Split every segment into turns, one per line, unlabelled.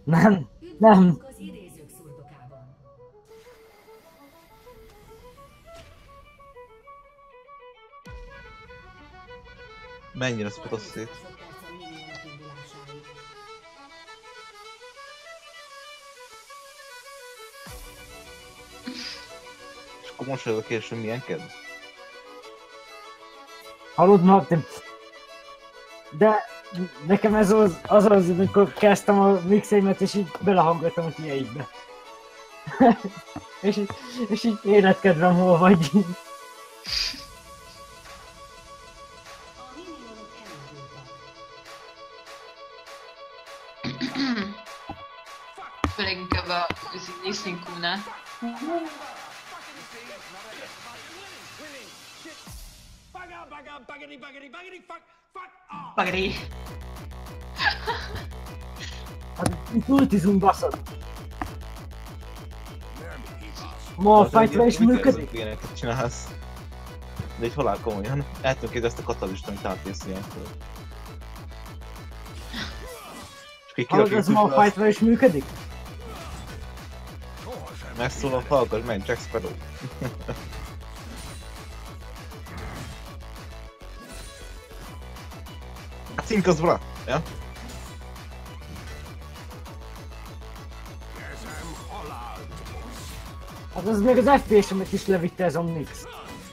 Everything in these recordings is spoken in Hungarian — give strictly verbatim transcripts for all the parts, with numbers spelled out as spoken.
Nem, nem.
Az idézők szurdokában.
Mennyire spotos szét.
Másodperc a minionok indulásáig.
És akkor most ez a kérdés, hogy milyen kedv?
Hallod, Martin? De nekem ez az az, az amikor kezdtem a mixeimet, és így belehangoltam a tiédbe. és, így, és így életkedvem hol vagy.
A minionok elindultak.
Főleg inkább a Niszinkúnál. Bagri.
Hát itt ultizunk, baszod. Malphite-ra is működik?
Ilyeneket csinálsz. De egy halál komolyan. El tudom képzelni ezt a katalist, amit átérsz ilyenkor. És így
Hallod, ez Malphite-ra is működik?
megszólal, hallgass meg, Jack Sparrow. Cink az vla! Ja?
Hát az még az ef pé es-emet is levitte ez a mix.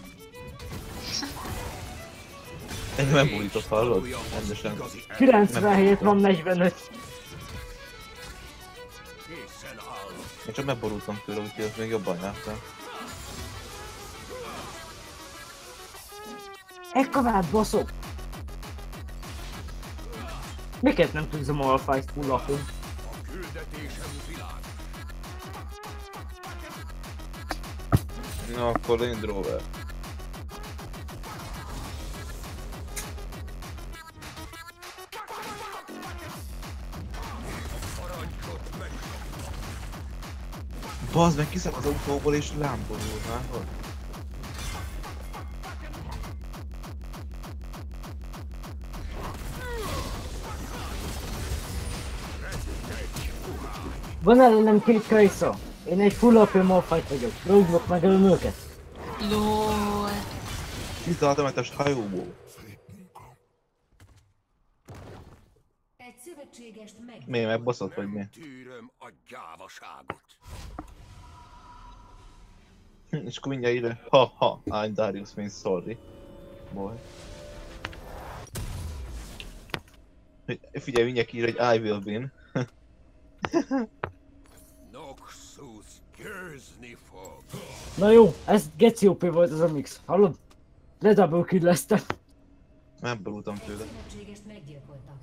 Engem nem bulított, hallod? Rendesen.
kilencven helyett van negyvenöt.
Én csak megborultam tőle, úgyhogy ez még jobban jártam.
Ekkorát baszok! Miket nem tudsz a Malphite full lapon?
Na akkor Land Rover. Bazd meg, kiszáll az autóból és lámborul, látod?
Van ellenem két Kai'Sa. Én egy full apja Malphite vagyok. Rúgok meg el őket.
LOL.
tizenhat hajóból.
Egy szövetségest meg.
Miért megbaszott vagy mi?
Tűröm a gyávaságot.
És akkor mindjárt ide. Ha ha, I'm Darius means sorry. Boy. Figyelj, mindjárt ír, hogy I will win.
Noxus győzni fog.
Na jó, ez geci ó pé volt az a mix. Hallod? Le double kill-eztem.
Megborultam tőle.
Szövetségest meggyilkoltak.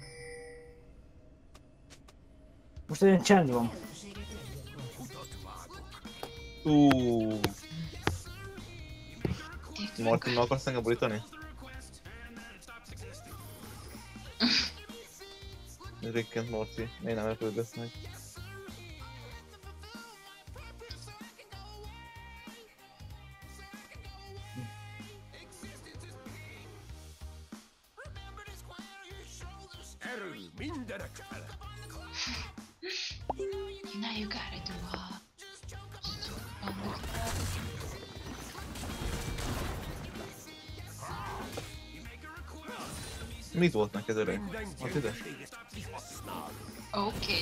Most olyan csend van.
Ellenséget meggyilkoltak.
Uuuuh. Martinnal akarsz engem borítani? Rick and Morty, én nem elpődössz meg.
Erő mindenek felett.
Now you gotta do a...
Mit volt neked öreg? Hát ide?
Oké.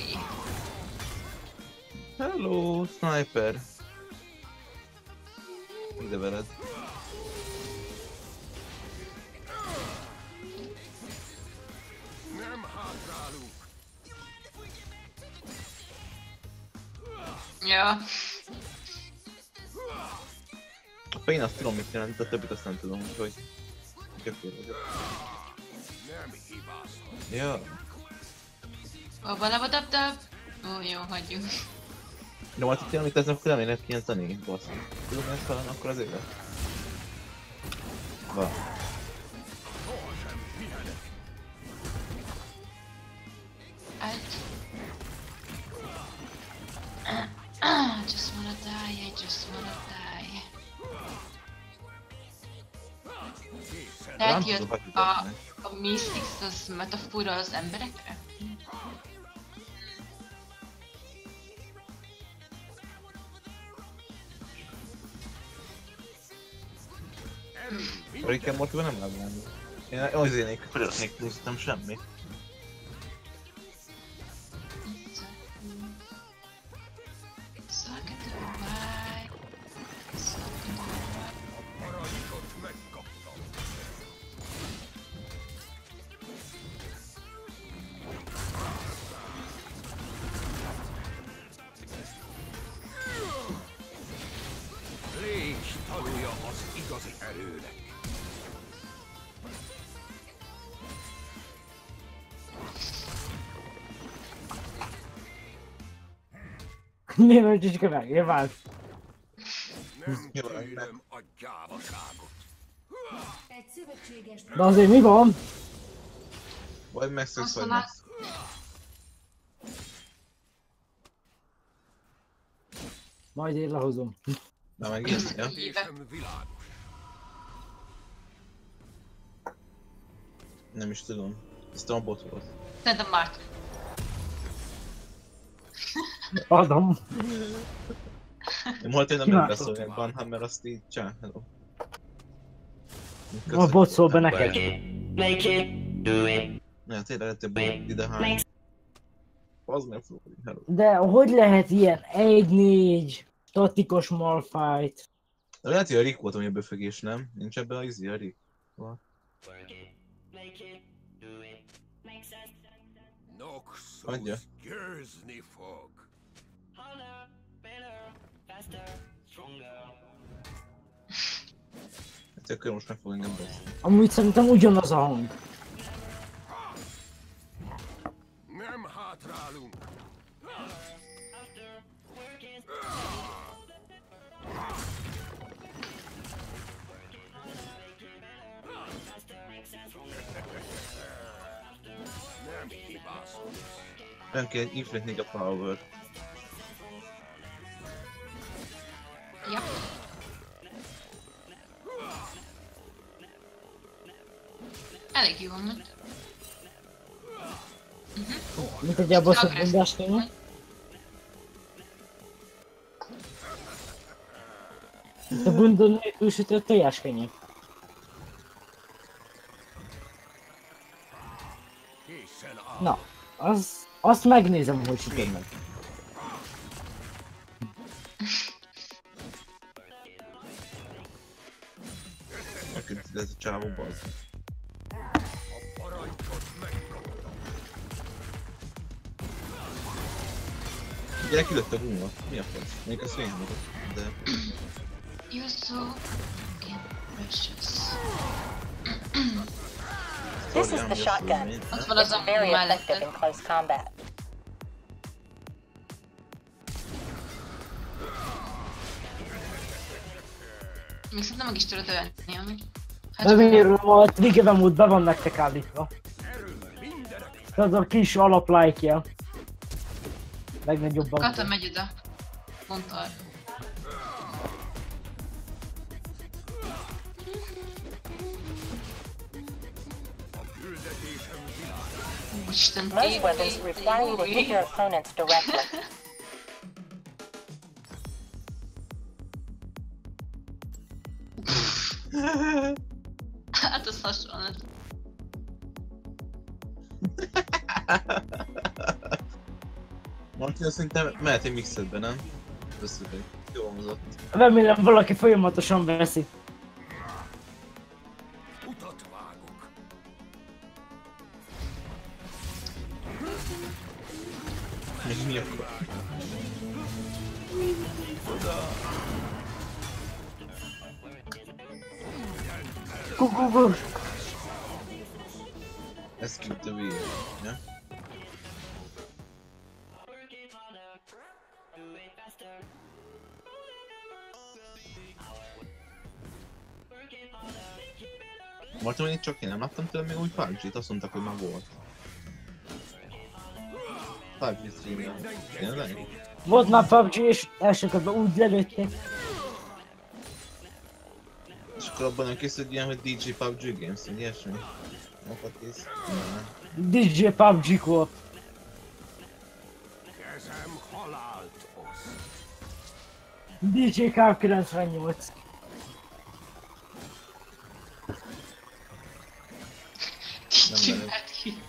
Hello, sniper! Ide veled.
Nem hátrálunk.
Ja.
A én azt tudom mit jelent, de a többit azt nem tudom, úgyhogy... Gyökér vagyok.
Nem hibázhat.
Ja.
Hova levodabdab? Ó, jó, hagyjuk.
De majd itt amit ezzel, akkor nem ér ki ilyen zenét, basz. Tudom, hogy ezt talán akkor az élet. Va.
I... just wanna die, I just wanna die. Tehát jött a, a Mystics, az metafora az emberekre?
A Rick and Morty-ban nem látom. Én azért nélkül felületnék néztem semmi.
Parancsot megkaptam. Légy tanulja az igazi erőnek.
Mi vagy Csicska meg? Nyilván.
Nem
Jó,
tűröm a gyávaságot.
Egy szövetségest
De azért mi van?
Vagy megszűsz,
Azt
vagy
mondom.
megszűsz.
Majd én lehozom.
Na meg ilyen, ja?
Kérdésem világos.
Nem is tudom. Ez a bot volt.
Szerintem már.
Adom.
Én volt én nem
Kivágott.
beszélni Banham, mert azt így csá, hello.
A bot szól be neked.
Make it, do it.
Ne, tényleg lett a bot ide hány. Az nem fog, hello.
De hogy lehet ilyen egy négy statikus malfight?
De lehet, hogy a Rick volt, ami a böfögés, nem? Nincs ebben a izi, a Rick?
Work it, make it, do it. Makes sense.
Noxus győzni fog.
Harder, better, faster, stronger.
Hát akkor most meg fog engem beszélni.
Amúgy szerintem ugyanaz a hang.
Nem hátrálunk.
After, work it.
Nem hibázunk.
Nem kell inflatni a power.
Ja. Elég jó amúgy.
Mint egy abbasszott bundás kéne. Mint a bunda nélkül sütött tojáskenyér.
Készen áll.
Na, az, azt megnézem, hogy sütöd meg.
Neked ez a csávó bazd.
A parancsot megkaptam.
Gyere, kilőtt a gumma. Mi a fasz? Még ezt én mondok, de...
You're so fucking precious.
This is
Sorry,
the
I'm
shotgun.
just
Ott van az
It's
a
very effective
mellette.
in close combat.
Még szerintem meg is tudod ölni, amúgy. Hát
Remélem a trigger mód be van nektek állítva.
Erő mindenek.
Az a kis alap like-ja. Legnagyobban.
Kata megy oda. Pont arra.
A küldetésem világos.
Úristen,
Most weapons require you to hit your opponents directly.
Hát az hasonló.
Martin, szerintem mehet egy mixedbe, nem? Összetek. Jó hozott.
Remélem valaki folyamatosan veszi.
Utat vágok.
Még mi akkor?
Kukukus.
Ez keep the wheel, ja?
Work it harder, do it faster. Work it harder, make it better.
Martin, én csak én nem láttam tőle még új pé u bé gét, azt mondták, hogy már volt. pé u bé streamben. Tényleg?
Volt már pé u bé gé és első körben úgy lelőtték.
És akkor abban nem készült ilyen, hogy dé jé pé u bé gé Games, vagy ilyesmi? Mokat kész? Nem.
dé jé pé u bé gé volt.
Kezem halált oszt.
dé jé ká kilencvennyolc.
Streamet ki.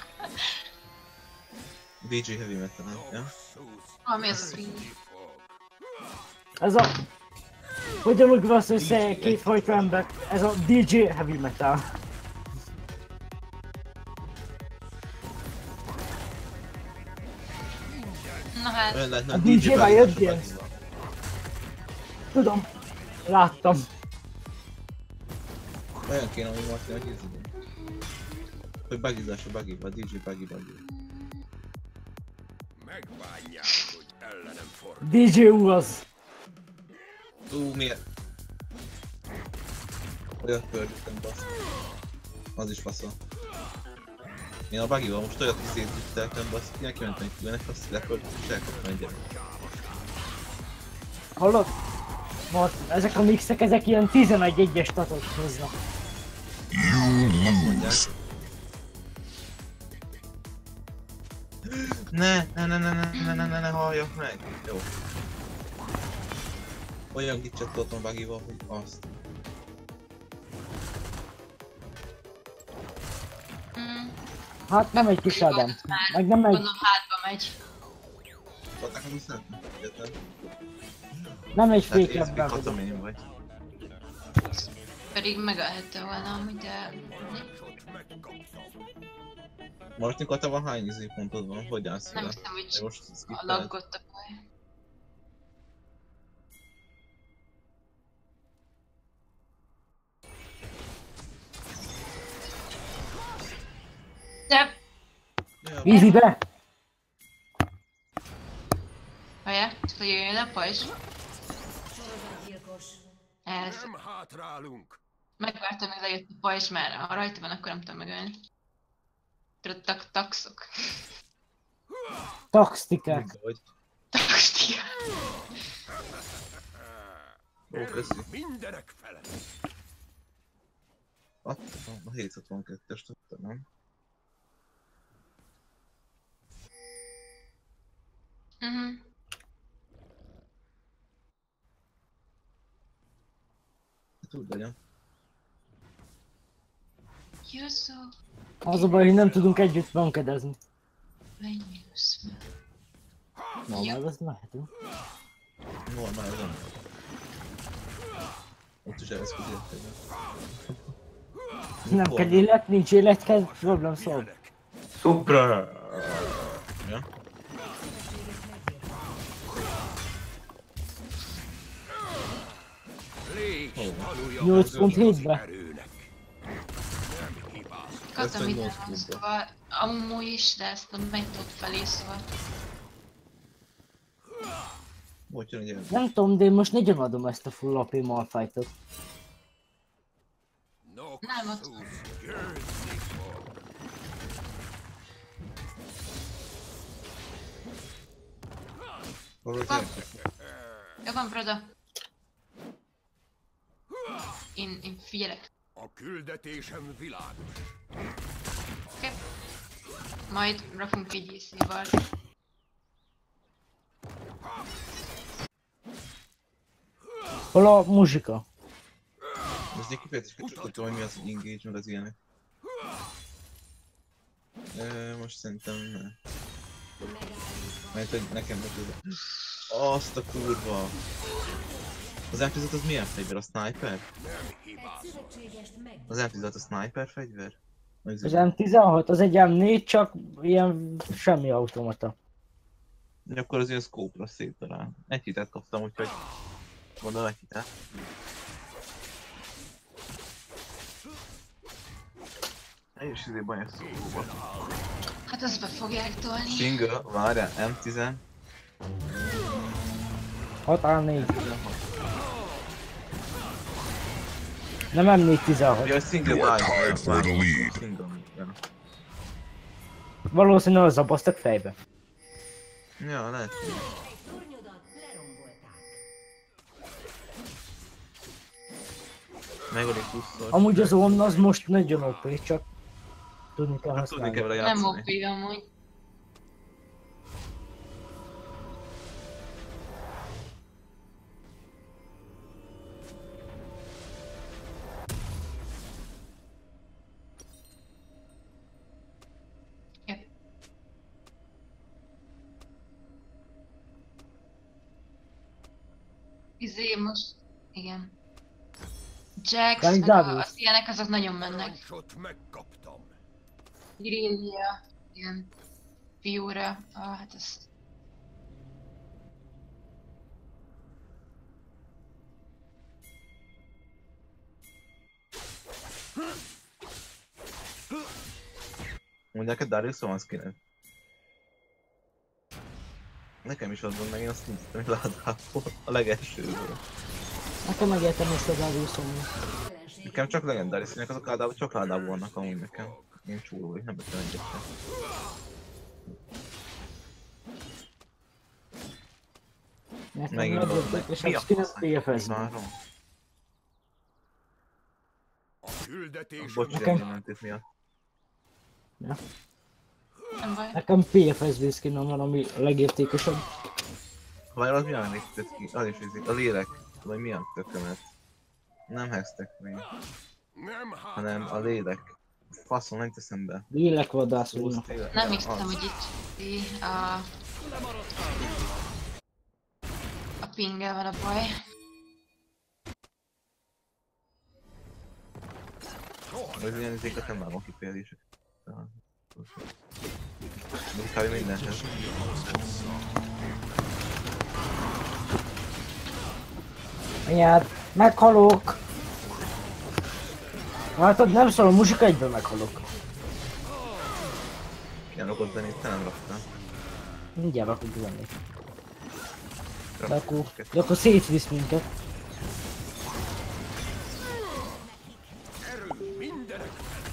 dé jé Heavy Metal, ja?
Ami az stream.
Ez a... Hogyan ugrasz össze két fajta embert? Ez a dé jé Heavy Metal.
Na hát,
Olyan lehetne
A
a
dé jé-vel
dé jé
jöttél? Tudom. Láttam.
Olyan kéne, ami Martinak ízidom. Hogy bugizás a bugiba, a dé jé bugi bugi.
Megbánják, hogy ellenem fordul.
dé jé U az.
Ú, miért? Olyat pörgöttem, basz. Az is faszol. Én a bugival most olyat is szétütteltem, basz. Ilyen kimentem egy különnek, azt lepörgöttem és elkaptam egy gyerek.
Hallod? Most ezek a mixek, ezek ilyen tizenegy egyes tatot hoznak.
Azt mondják. Ne, ne, ne, ne, ne, ne, ne, ne, ne, halljak meg! Jó. Olyan gicset toltam bugival, hogy azt.
mm,
Hát nem egy kis Adam.
ott már
Meg nem egy...
gondolom hátba megy.
Szólták az uszát? Egyetlen.
Nem egy
Tehát
fékebb
észbik
vagy.
katamén vagy.
Pedig megölhette volna amúgy, de...
Martin Kata van hány izé pontod van? Hogy állsz
Nem
vele?
hiszem, hogy
Én most
a
skippeled.
laggott a baj. De...
Ja,
Easy be!
Várjál, csak hogy jöjjön a pajzs.
Sorozatgyilkos.
Ez.
Nem hátrálunk.
Megvártam, még lejött a pajzs, mert ha rajta van, akkor nem tudom megölni. Tudod, tak taxok.
Taxtikák.
mindegy vagy.
Taxtika.
Ó, köszi.
Mindenek fele.
Adtam a hétszázhatvankettes tudtam, nem?
Mhm.
Tud legyen.
You're so...
Az a baj, hogy nem tudunk együtt bankedezni.
when you smell.
Na, már azt mehetünk.
Normál, ez nem. Ott is eleszközi életében.
Nem kell élet, nincs élet, kell problem solve.
Supra! Ja?
Légy tanulja
nyolc pont hétbe.
erőnek. Nem hibáz.
Kata
egy
minden
nyolc
van,
pontba.
szóval amúgy is, de ezt a metód felé, szóval.
Hogy jön egy el?
Nem tudom, de én most nagyon adom ezt a full á pé Malphite-ot.
Nem, ott-
Noxus győzni fog.
Hol az
Van.
elkezdő?
Jó van, Broda. Én, én figyelek.
A küldetésem világos.
Oké? Majd rakunk egy észéval.
Hol a muzsika?
Most egy kifejezést csak tudom, hogy mi az, hogy engage, meg az ilyenek. Ö, most szerintem ne. Mert hogy nekem nem tudom. Azt a kurva! Az em tizenhat az milyen fegyver? A sniper?
Egy szövetségest meg.
Az em tizenhat a sniper fegyver? Az
Az em tizenhat, az egy em négy, csak ilyen semmi automata.
Akkor az ilyen scope-ra széttalál. Egy hitet kaptam, úgyhogy... Mondom egy hitet. És izé bajos szóba.
Hát azt be fogják tolni.
Single, várjál, em tíz.
hat á négy. Nem em négy tizenhat.
Ja, single várjál.
for the lead.
Single, ja.
Valószínűleg az zabasztak fejbe.
Ja, lehet.
Egy tornyodat lerombolták.
Megölik húszszor.
Amúgy az Omna az most nagyon ó pé, csak tudni kell
Hát tudni kell
használni.
vele
Nem ó
játszani.
pé amúgy. Izé most... Igen. Jax,
Vagy
meg a,
Darius.
az ilyenek azok nagyon mennek.
Parancsot megkaptam.
Irélia, ilyen... Fiúra. Ah, hát ez...
Mondj neked Darius van skined? Nekem is az van, meg én azt néztem, hogy ládából a legelsőből.
Nekem megértem most a Dariuson.
Nekem csak legendáris színek, azok általában csak ládában vannak amúgy nekem. Én csúró vagy, nem vettem egyet sem.
Nekem
Megint van meg.
megértek, és
Mi
a
a
skin
fasz?
az pé ef es.
Várom.
A küldetésem
Bocs,
Nekem-
hogy mentés miatt.
Nem baj.
Nekem pé ef es skinom van, ami a legértékesebb.
Vagy az milyen nézett ki? Az is ízik. A lélek. Vagy milyen tökömet. Nem hextek még,
nem
hanem a
hátrálok.
lélek. Faszom, nem teszem be.
Lélekvadász
Plusz
úrnak.
tényleg.
Nem
Ja,
hiszem,
az.
hogy itt í- a... A pinggel van a baj.
Az ilyen izéket nem vágom ki például. Még kb. Mindenhez.
Anyád, meghalok! Látod, nem szól a muzsika, egyben meghalok.
Ilyen okot zenét te nem raktál.
Mindjárt rakok zenét. De
Raktam
akkor,
kettőt.
de akkor szétvisz minket.
Erő mindenek.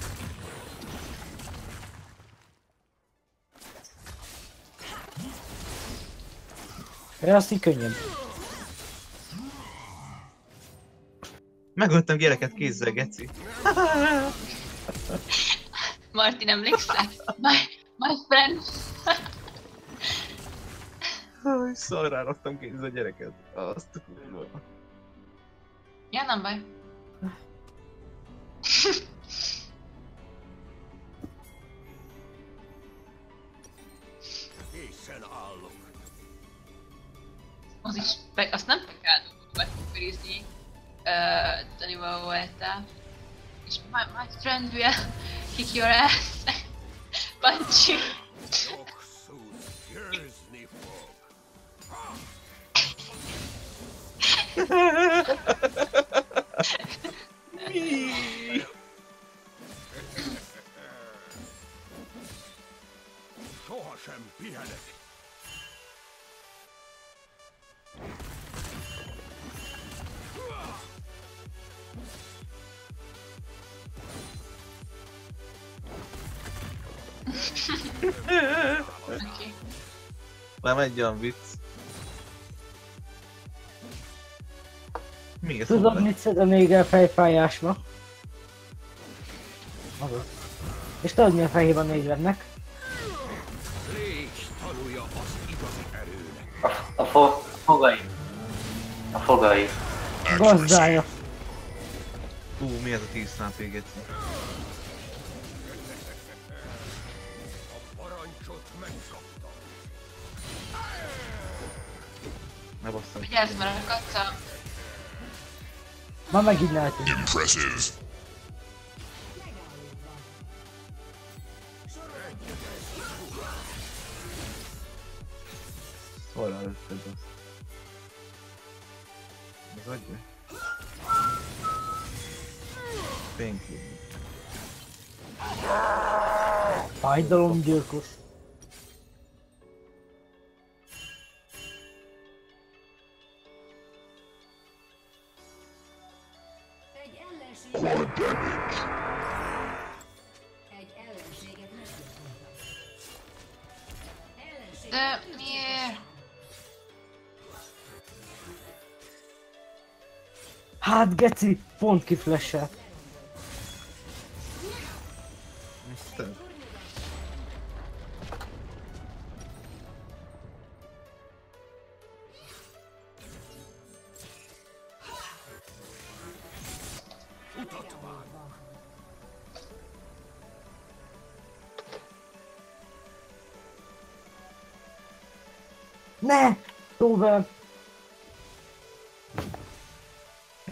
Ja, azt így könnyebb.
Megöltem gyereket kézzel, geci.
Martin, emlékszel? My, my friend.
Háj, szarrá raktam kézzel gyereket. Azt a kurva.
Ja, nem baj.
Készen állok.
Az is, meg azt nem pekálom, hogy megkurizni uh, Danival voltál. És my, my friend will kick your ass. Punch you.
Roxus győzni fog. Sohasem pihenek.
Okay.
Nem egy olyan vicc. Mi ez?
Tudod, mit szedem még el fejfájásba? Azaz. És tudod, mi a fejében a négyvennek?
Légy tanulja az igazi erőnek.
A, a fo fogai. A fogai.
Gazdája.
Hú, mi ez a tíz há pé, geci?
A parancsot megkaptam.
Ne basszam.
Vigyázz, mert a kaca.
Ma megint lehetünk.
Hol előtted azt? Az adja? Pénki.
Fájdalomgyilkos.
Egy ellenség... Egy ellenséget meggyilkoltak. Ellenség...
De miért?
Hát geci, pont kiflesselt.
Isten.
Ne! Tovább!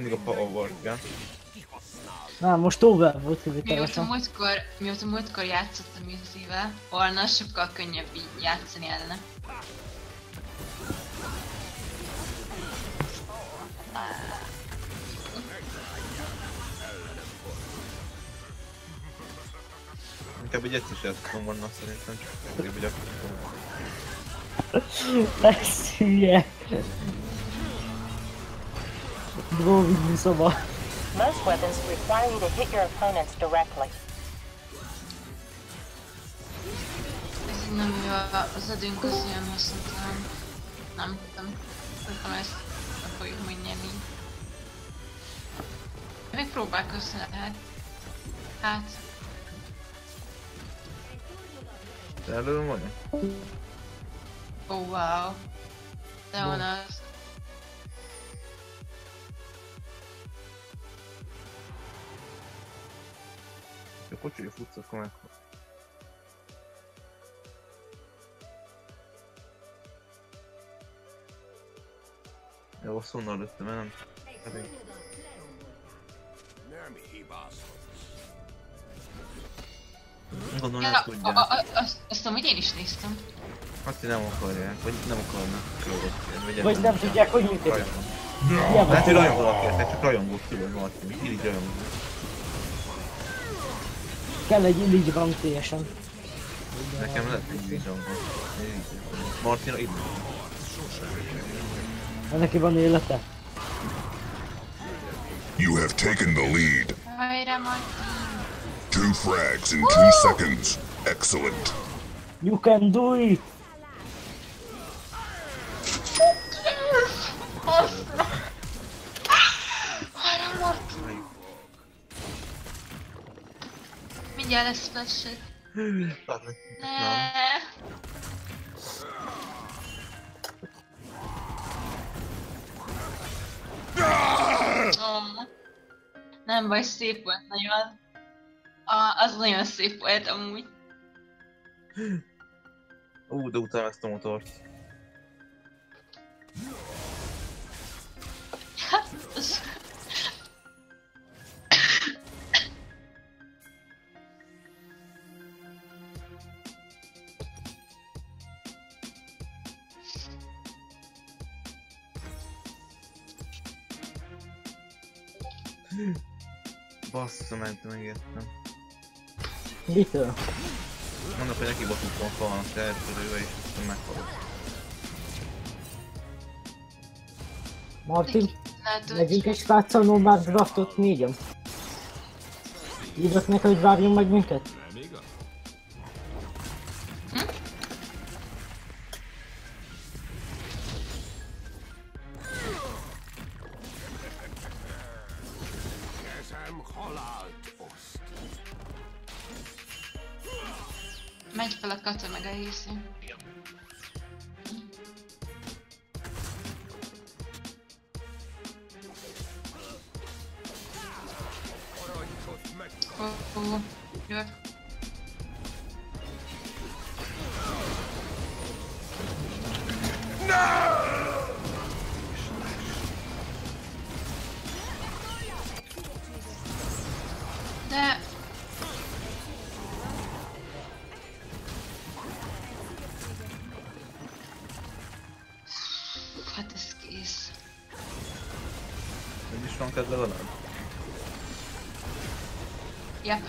Mindig a power, igen.
Na, most over volt
Mióta
kivételesen.
múltkor, mióta múltkor játszottam Izzy-vel, volna sokkal könnyebb így játszani ellene.
Inkább egy egyszer játszottam volna szerintem, csak inkább egy akaratom.
Ez hülye. Dróvidni szoba.
Most weapons require you to hit your opponents directly.
Ez így nem jó, az adőnk az ilyen haszontalan. Nem tudom, tudom ezt nem fogjuk majd nyerni. Még próbálkozni lehet. Hát,
Te előbb vagy?
oh wow. De van az.
Ha kocsiga futsz, akkor meghal. Jó, asszonnal lőttem, mert nem... elég.
Nem hibázhatsz.
Gondolom
Ja,
nem
a,
tudják.
a, a, azt, azt amúgy én is néztem.
Azt, hogy nem akarják, vagy nem akarnak krogot kérni.
Vagy nem tudják, hogy működik. Hiába
Lehet, hogy
tudják.
rajongolak érte, csak rajongók tudod, Martin. Így rajongók.
Kell egy illigy van teljesen.
Nekem lehet, hogy így rajongók. Martina így.
Ha neki van élete.
You have taken the lead.
Hajrá, Martin!
Two frags in two seconds. Excellent.
You can do it!
Hajrá, Martin! Mindjárt lesz flash-ed. Ne. Oh. Nem baj, szép volt nagyon. Ah, az nagyon szép volt amúgy.
Ú, de utána ezt a motort.
Az...
Bassza, mentem, megértem.
Mitől?
Mondok, hogy neki botuttam a falnak elsőrővel, és aztán meghalok.
Martin,
Lehet, hogy...
megyünk egy sráccal normál draftot négyen. Írok neki, hogy várjon meg minket?
Nem igaz? Kezem halált oszt.
Megy fel a kata meg a Izzy.
Parancsot meg.
Ó, ó, jövök. De... Hát ez kész.
Nem is van kedve veled?
Yep.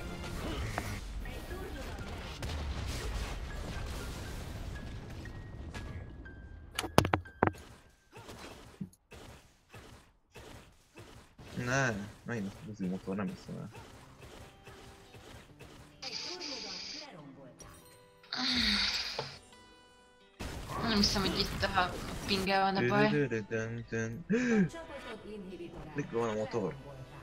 Ne, megint a buzi motor, nem hiszem el.
Nem hiszem, hogy itt a pinggel van a baj.
Dün-dün-dün-dün.
Csapatod inhibitorát
Mikor van a motor?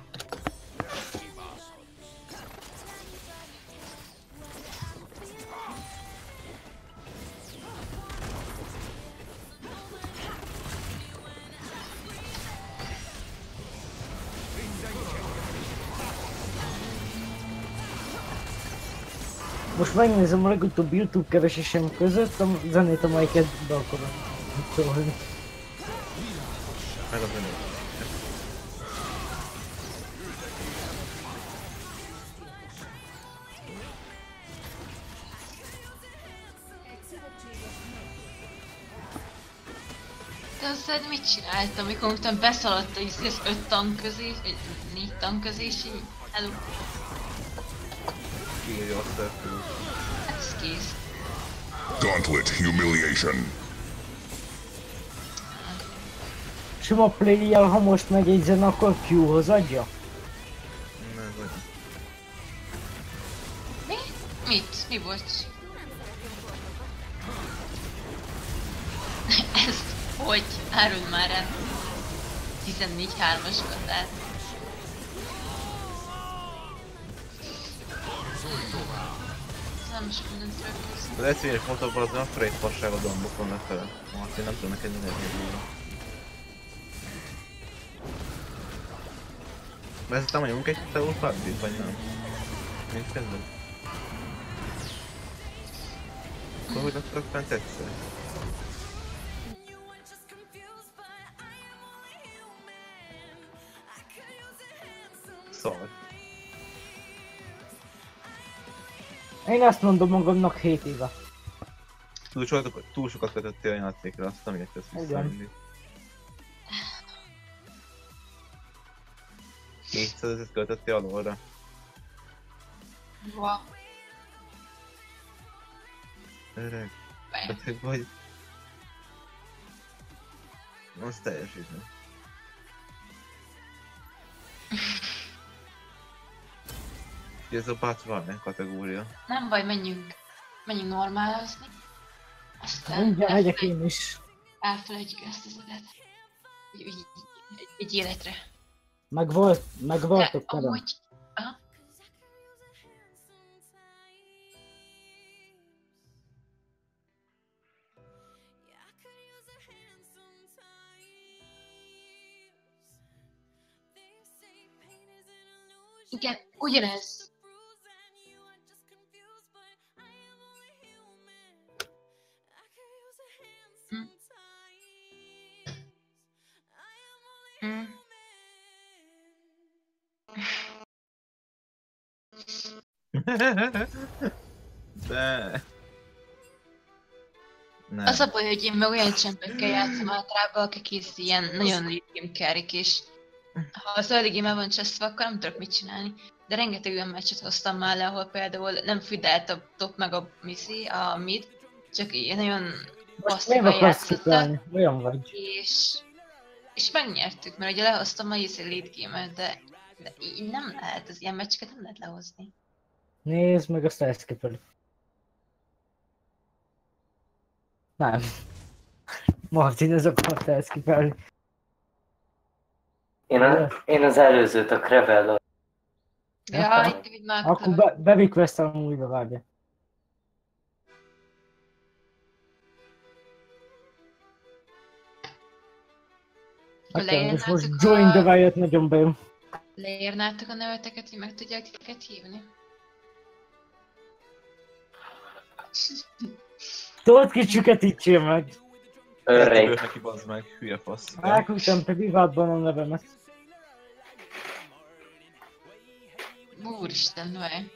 Most megnézem a legutóbbi YouTube keresésem között a zenét, amelyiket be akarom szólni.
Meg az önök.
De aztán mit csinált, amikor utána beszaladt az az öt tank közé, vagy négy tank közé, és így elú...
Kiírja a szerkül.
Hát ez kész.
Gauntlet humiliation.
Sima play-jel, ha most megjegyzen, akkor Q-hoz adja?
Nem, vagy.
Mi? Mit? Mi volt? Ezt hogy? Árulj már el. tizennégy hármas katát. Nem sok mindent rögtön.
Az egyszerűen fotóban az akkora egy fasság a dombokon lefele. Martin, nem tudom neked mindenki róla. Vezetem, hogy egy Teul Fabrit, vagy nem? Mint kezdem? Akkor hogy laktak fent egyszer? Szar.
Én azt mondom magamnak hét éve.
Túl sokat, túl sokat kötöttél a játékra, azt nem értesz vissza
Igen.
mindig. kétszázezret költöttél a lore-ra.
Wow.
Öreg. Beteg vagy. Az teljesítmény. Ez a Batman kategória.
Nem baj, menjünk. Menjünk normálozni. Aztán
Mindjárt megyek én is.
elfelejtjük ezt az adat. Így, így, egy, egy életre.
Meg volt, meg voltok
De
velem.
amúgy... Aha. Igen, ugyanez. Hm. Hm.
De... Nem.
Az a baj, hogy én meg olyan csempekkel játszom általában, akik is ilyen nagyon late carry-k, és ha az early game van cseszve, akkor nem tudok mit csinálni. De rengeteg olyan meccset hoztam már le, ahol például nem fidelt a top meg a misszi, a mid, csak ilyen nagyon
Most
passzívan
miért akarsz
játszottak,
kipelni? Olyan vagy.
és, és megnyertük, mert ugye lehoztam a izé late game-et, de, de így nem lehet, az ilyen meccseket nem lehet lehozni.
Nézd meg, azt elszkipeli. Nem. Martin, ez akart elszkipelni.
Én, a, én az előzőt, a Crevella.
Jaj, itt már
Akkor be, berequestelem újra, várja. Nekem is most join the riot nagyon bejön.
Leírnátok a neveteket, hogy meg tudják titeket hívni?
Tudod kicsüket így meg.
Örrejt.
Neki bazd meg, hülye fasz.
Elküldtem privátban a nevemet.
Úristen, vagy.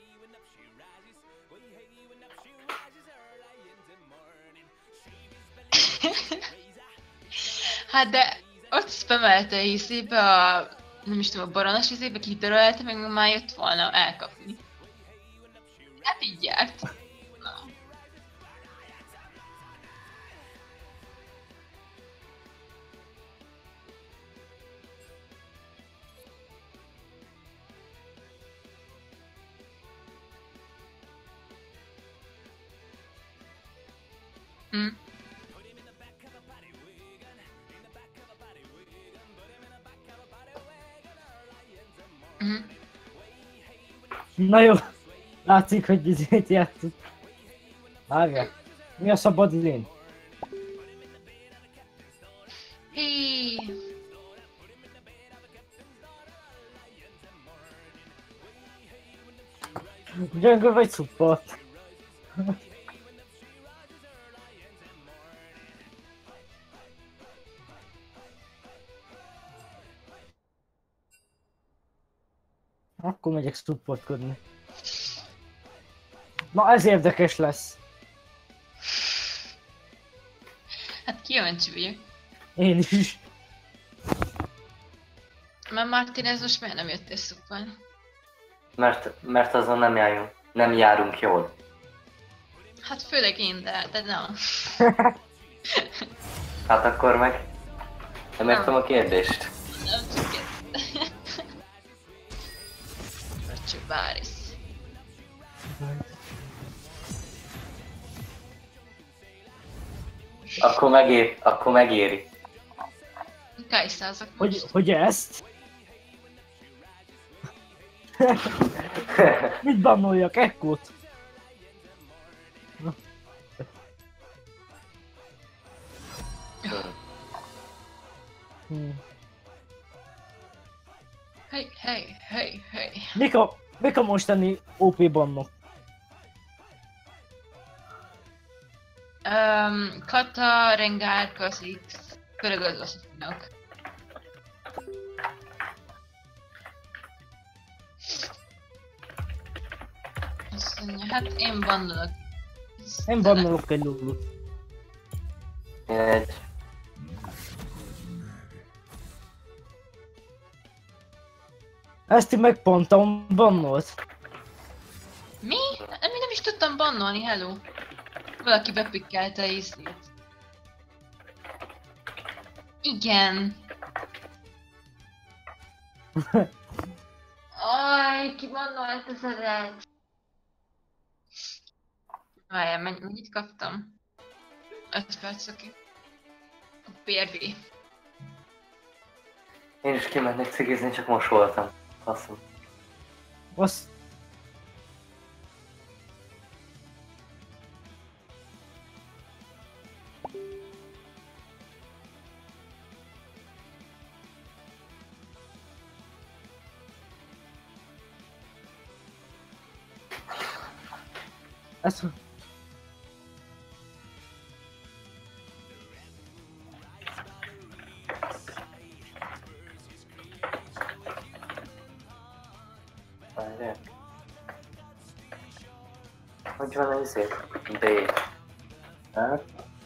Hát de ott spamelte izébe a... nem is tudom, a baronos izébe kitörölte, meg már jött volna elkapni. Hát így járt. Na. Hm. Mhm.
Na jó. Látszik, hogy izét játszunk. Várjál. Mi a szabad lén?
Hé.
Jungle vagy support? Akkor megyek supportkodni. Na ez érdekes lesz.
Hát kíváncsi vagyok.
Én is.
Mert Martinez most miért nem jött és szuppan?
Mert, mert azon nem járunk, nem járunk jól.
Hát főleg én, de, de nem.
Hát akkor meg... Nem értem a kérdést.
Nem csak ezt. Csak Báris.
Akkor megér, akkor megéri.
Kajszázak most.
Hogy, hogy ezt? Mit bannoljak? Ekkót? Hmm.
Hey, hey, hey, hey.
Mik a, mik a mostani ó pé bannok?
Um, Kata, Rengar, Kha'Zix, főleg az asszonyok. Azt mondja, hát én bannolok.
Én bannolok egy Lullut.
Én egy...
Ezt így megpontom, bannolt.
Mi? Mi nem is tudtam bannolni, hello. Valaki bepikkelte ízlét. Igen. Aj, ki bannolt az eredet? Várjál, menny- mennyit kaptam? öt perc, oké. A pé er bé.
Én is kimennék cigizni, csak most voltam. Faszom.
Azt... Ezt...
Várjál. Hogy van az izé? B. Hát?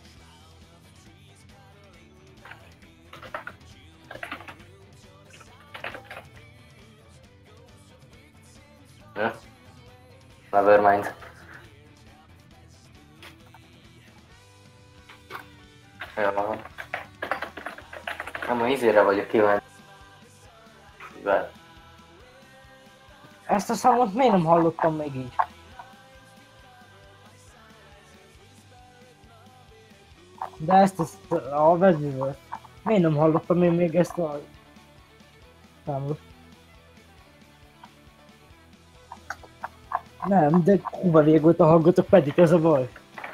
Hm? Nevermind. Jó van. Nem, a izére vagyok kíváncsi. Várj.
Ezt a számot miért nem hallottam még így? De ezt, ezt a vezővel. Miért nem hallottam én még ezt a számot? Nem, de húva régóta hallgatok, pedig ez a baj.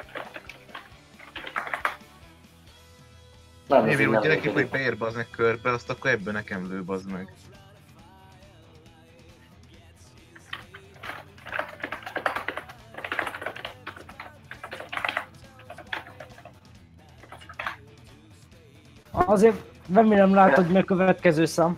Nem, ez
Névi
így
úgy
nem
gyerekek, hogy
működik.
beér bazd meg körbe, azt akkor ebből nekem lő bazd meg.
Azért remélem látod, mi a következő szám.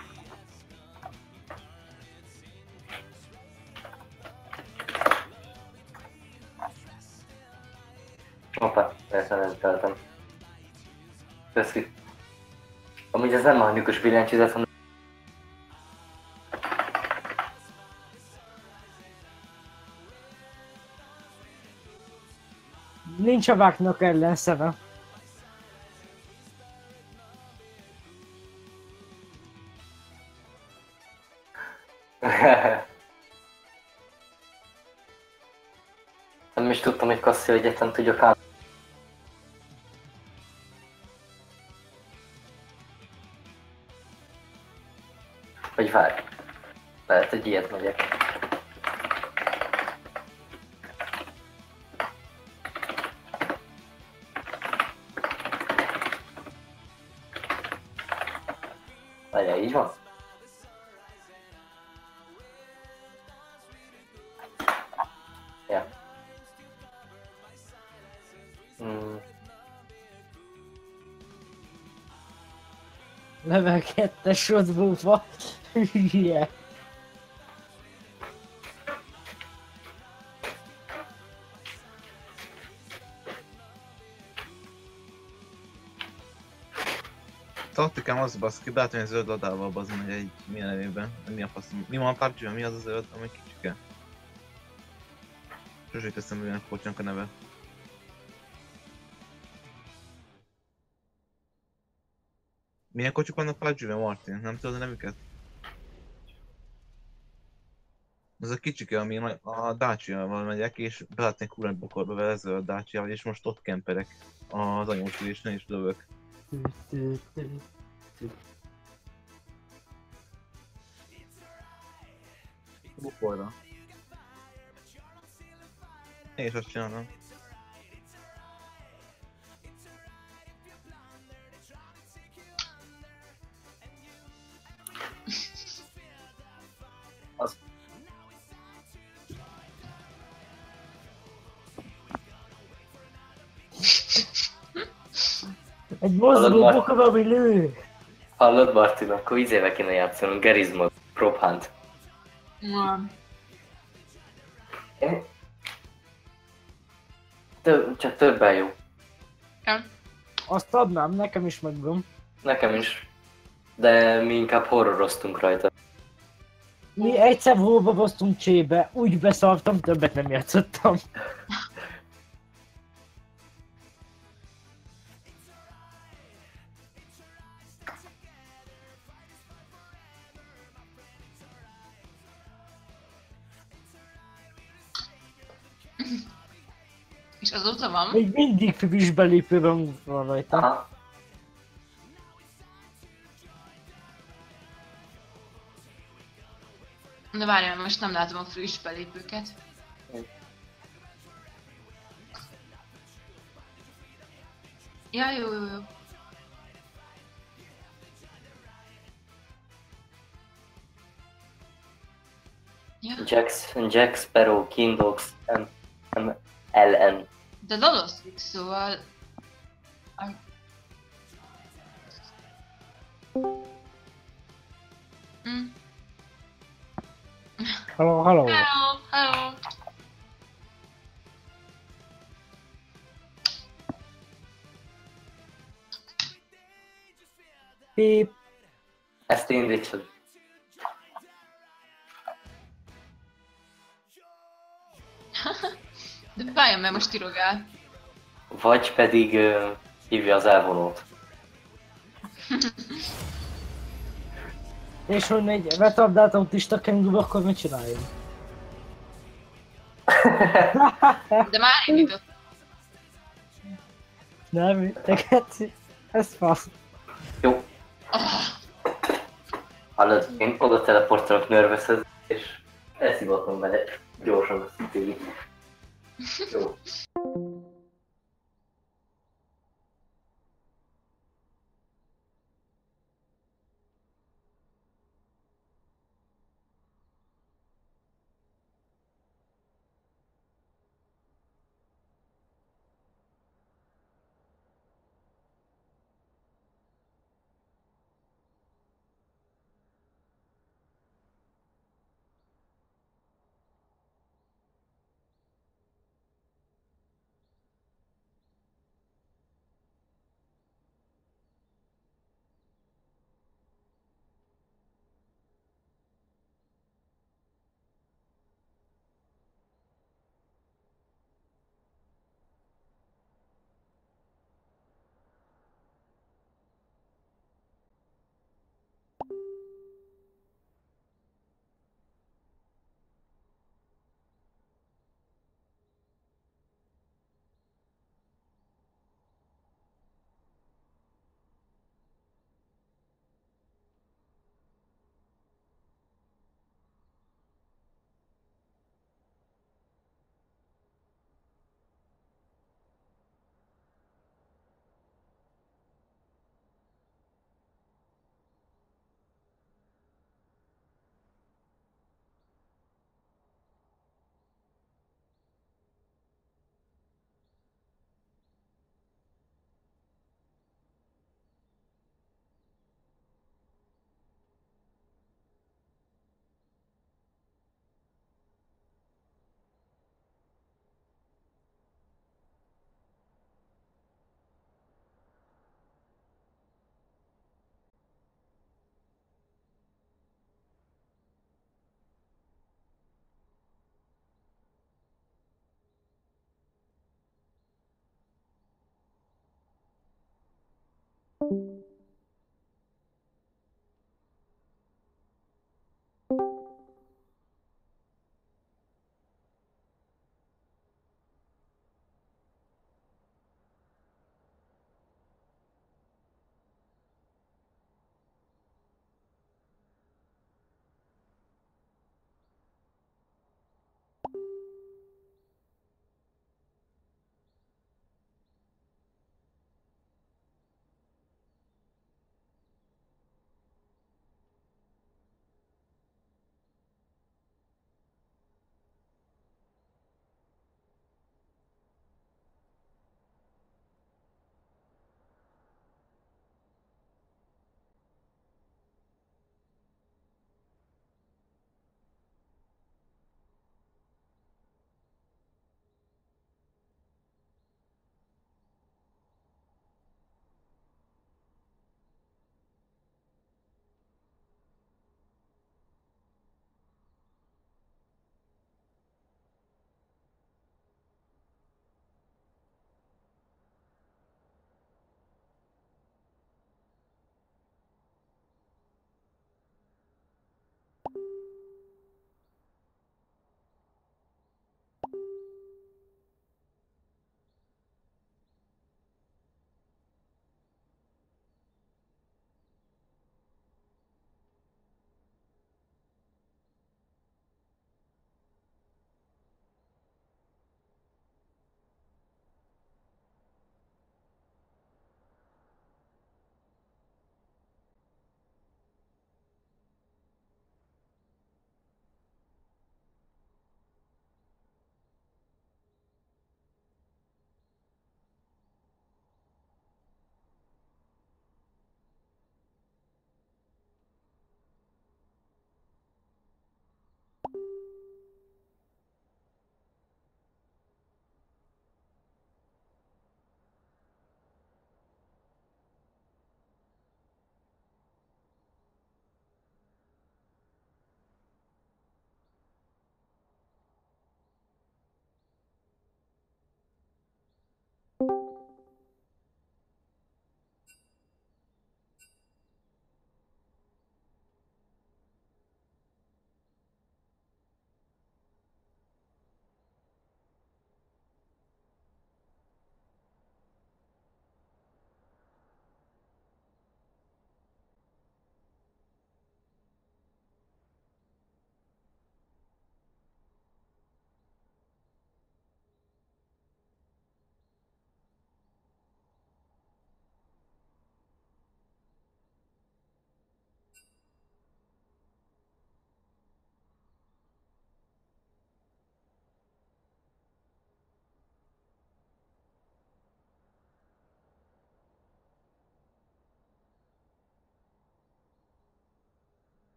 Hoppá, persze nem teltem. Köszi. Amúgy ez nem mechanikus billentyűzet, hanem...
Nincs a váknak ellenszeme.
Nem is tudtam, hogy Cassio egyetlen tudja ám. Vagy várj. Lehet, hogy ilyet megyek. Várjál, így van? Ja. Hmm.
Level kettes shotbófa. Hülye.
taktikám az baszki, beállítani egy zöld ladával bazd meg egy milyen nevében. Mi a fasz? Mi van a pé u bé gé-ben? Mi az a zöld, ami kicsike? Sosem teszem milyen kocsánk a neve. Milyen kocsik vannak pé u bé gé-ben, Martin? Nem tudod a nevüket? Az a kicsike, ami a Dacia-val megyek, és belátnék kurrent bokorba vele zöld Dacia-val, és most ott kemperek az anyós ülésen és lövök. Bokorra. Én is azt csinálom.
Az...
Egy mozgó
Mar-
bokor, ami lő!
Hallod, Martin, akkor izével kéne játszanunk, Gerizmod, Prop Hunt.
Nem.
Én... Több, csak többen jó.
Ja.
Azt adnám, nekem is megvan.
Nekem is. De mi inkább horroroztunk rajta.
Mi egyszer hóba basztunk csébe, úgy beszartam, többet nem játszottam.
És azóta van?
Még mindig friss belépőben van rajta.
Aha.
De várjál, most nem látom a friss belépőket. Ja, jó, jó, jó. Ja,
Jax, Jack Sparrow, Kindox, M, M, L N.
de loloszlik, szóval... Aj. Mm.
Hello, hello.
Hello, hello.
Pip.
Ezt indítsad.
De várjál, mert most irogál.
Vagy pedig uh, hívja az elvonót.
És hogy egy retardált autista kenguru, akkor mit csináljon?
De már indított.
Nem, te geci. Ez fasz.
Jó. Hallod, én oda teleportolok Nervoushez, és elszivatom vele gyorsan a szintén. Jó.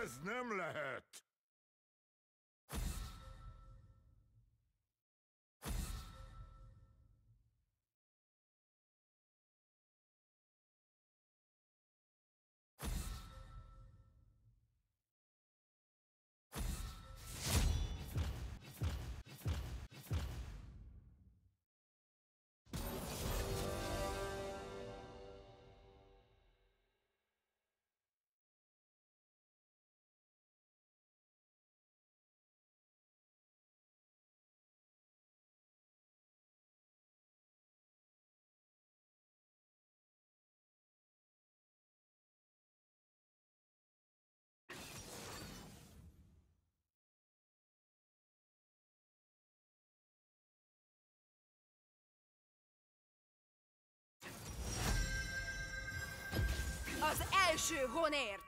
Ez nem lehet!
Az első honért!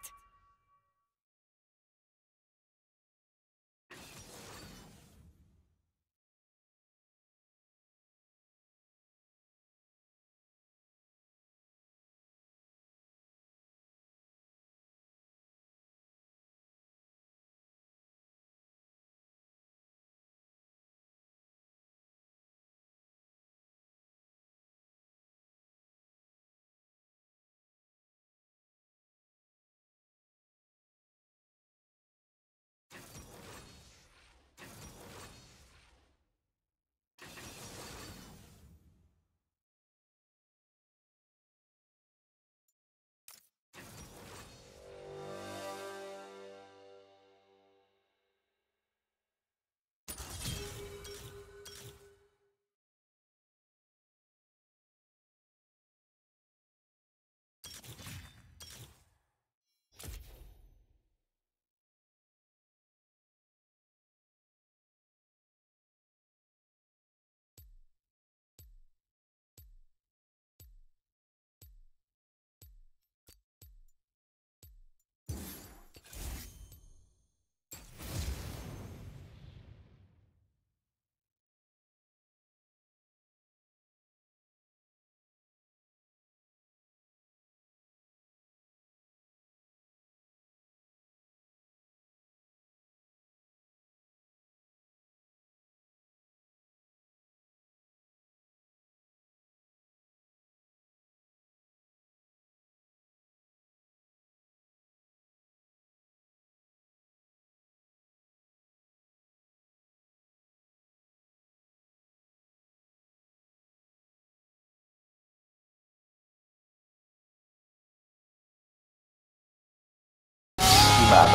Imádom.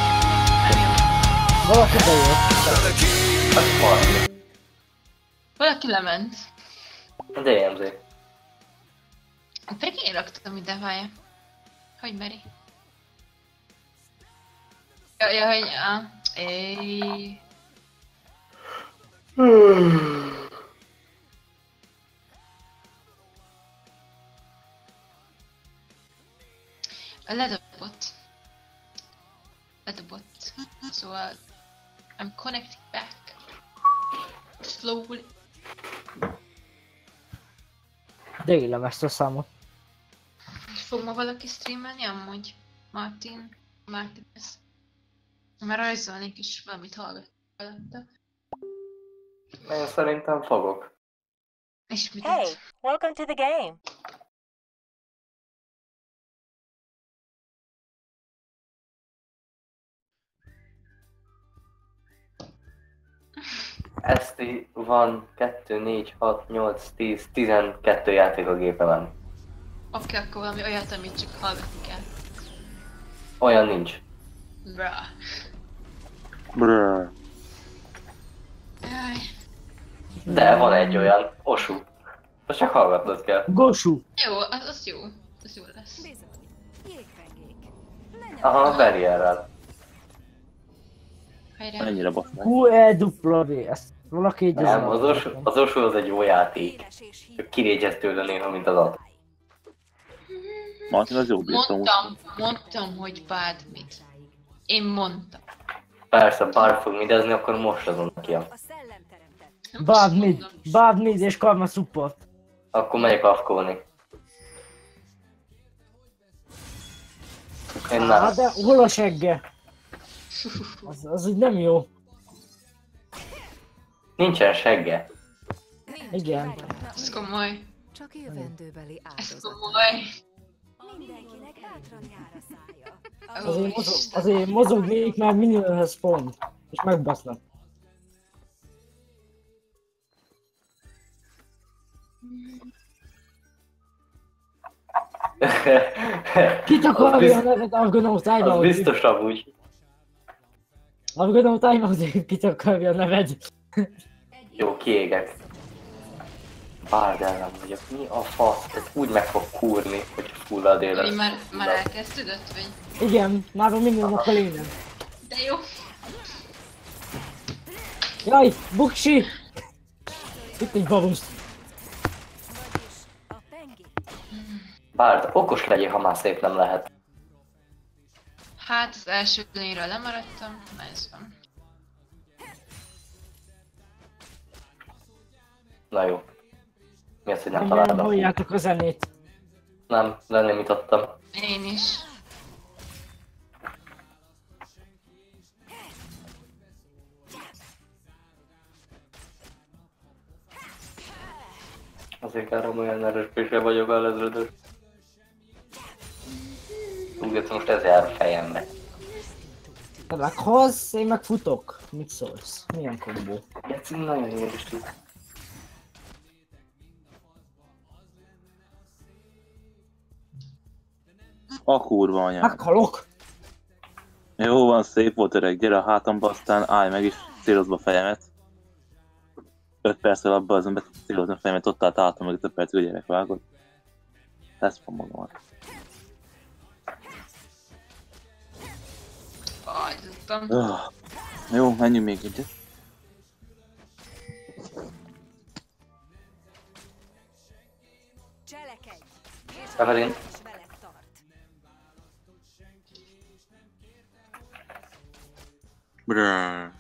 Valaki bejött.
Az valami.
Valaki lement.
A dé em zé.
Pedig én raktam ide, várja. Hogy meri? Ja, ja, hogy... Ah, éj... Ledobott. Ledobott. Szóval... I'm connecting back. Slowly.
De illem ezt a számot.
Fog ma valaki streamelni amúgy? Martin? Martin ez. Már rajzolnék is valamit hallgat alatta.
Én szerintem fogok.
És mit?
Hey, welcome to the game.
es té van kettő, négy, hat, nyolc, tíz, tizenkettő játék a gépemen.
Oké, okay, akkor valami olyat, amit csak hallgatni kell.
Olyan nincs.
Bra.
Brrr.
Jaj.
De van egy olyan, Osu. Most csak hallgatnod kell.
Gosú!
Jó, az, az jó. Az jó lesz.
Aha, barrierrel.
Hajrá.
Mennyire basz meg?
Q E W V, ezt valaki így
Nem, az Osu, az Osu az egy jó játék. Kirégyez tőle néha, mint az ad.
Martin az jó bírtam.
Mondtam, mondtam, hogy bármit. Én mondtam.
Persze, bár fog midezni, akkor most azon ki.
Bad mid, bad mid és karma support.
Akkor megyek afkolni. Én
Á,
nem.
de hol a segge? Az, az úgy nem jó.
Nincsen segge.
Igen.
Ez komoly.
Csak jövendőbeli
Ez
áldozat.
komoly.
Mindenkinek hátran jár a szája.
Azért, mozog, azért mozognék már minionhez pont. És megbasznak. Kit akarja a nevet Argonaut
Az
Timeout?
biztos amúgy.
Argonaut Timeout, kit akarja a neved?
Jó, kiégek. Bárd ellen vagyok. Mi a fasz? Ez úgy meg fog kúrni, hogy fullad
Mi
élet.
már, már elkezdődött, vagy?
Igen, már a minionok a lényeg.
De jó.
Jaj, buksi! Itt egy babusz.
A pengi.
Bárd, okos legyél, ha már szép nem lehet.
Hát az első lényről lemaradtam, na ez van.
Na jó. Mi az, hogy nem
Remélem
találtam?
halljátok a zenét.
Nem, lenni mutattam.
Én is.
Azért károm olyan erős vagyok a lezredős. Úgy hogy most ez jár a fejembe.
Te meghalsz, én meg futok. Mit szólsz? Milyen kombó?
Ez nagyon érdekes.
A kurva anyám.
Meghalok!
Jó van, szép volt öreg, gyere a hátamba, aztán állj meg is, célozd be a fejemet. öt perccel abban azon be tudsz célozni a fejemet, ott állt álltam meg öt percig a gyerek, vágod? Ezt van magamat.
Agyzottam.
Oh. Jó, menjünk még egyet.
Cselekedj! És
Evelyn.
is veled tart.
Brrrr.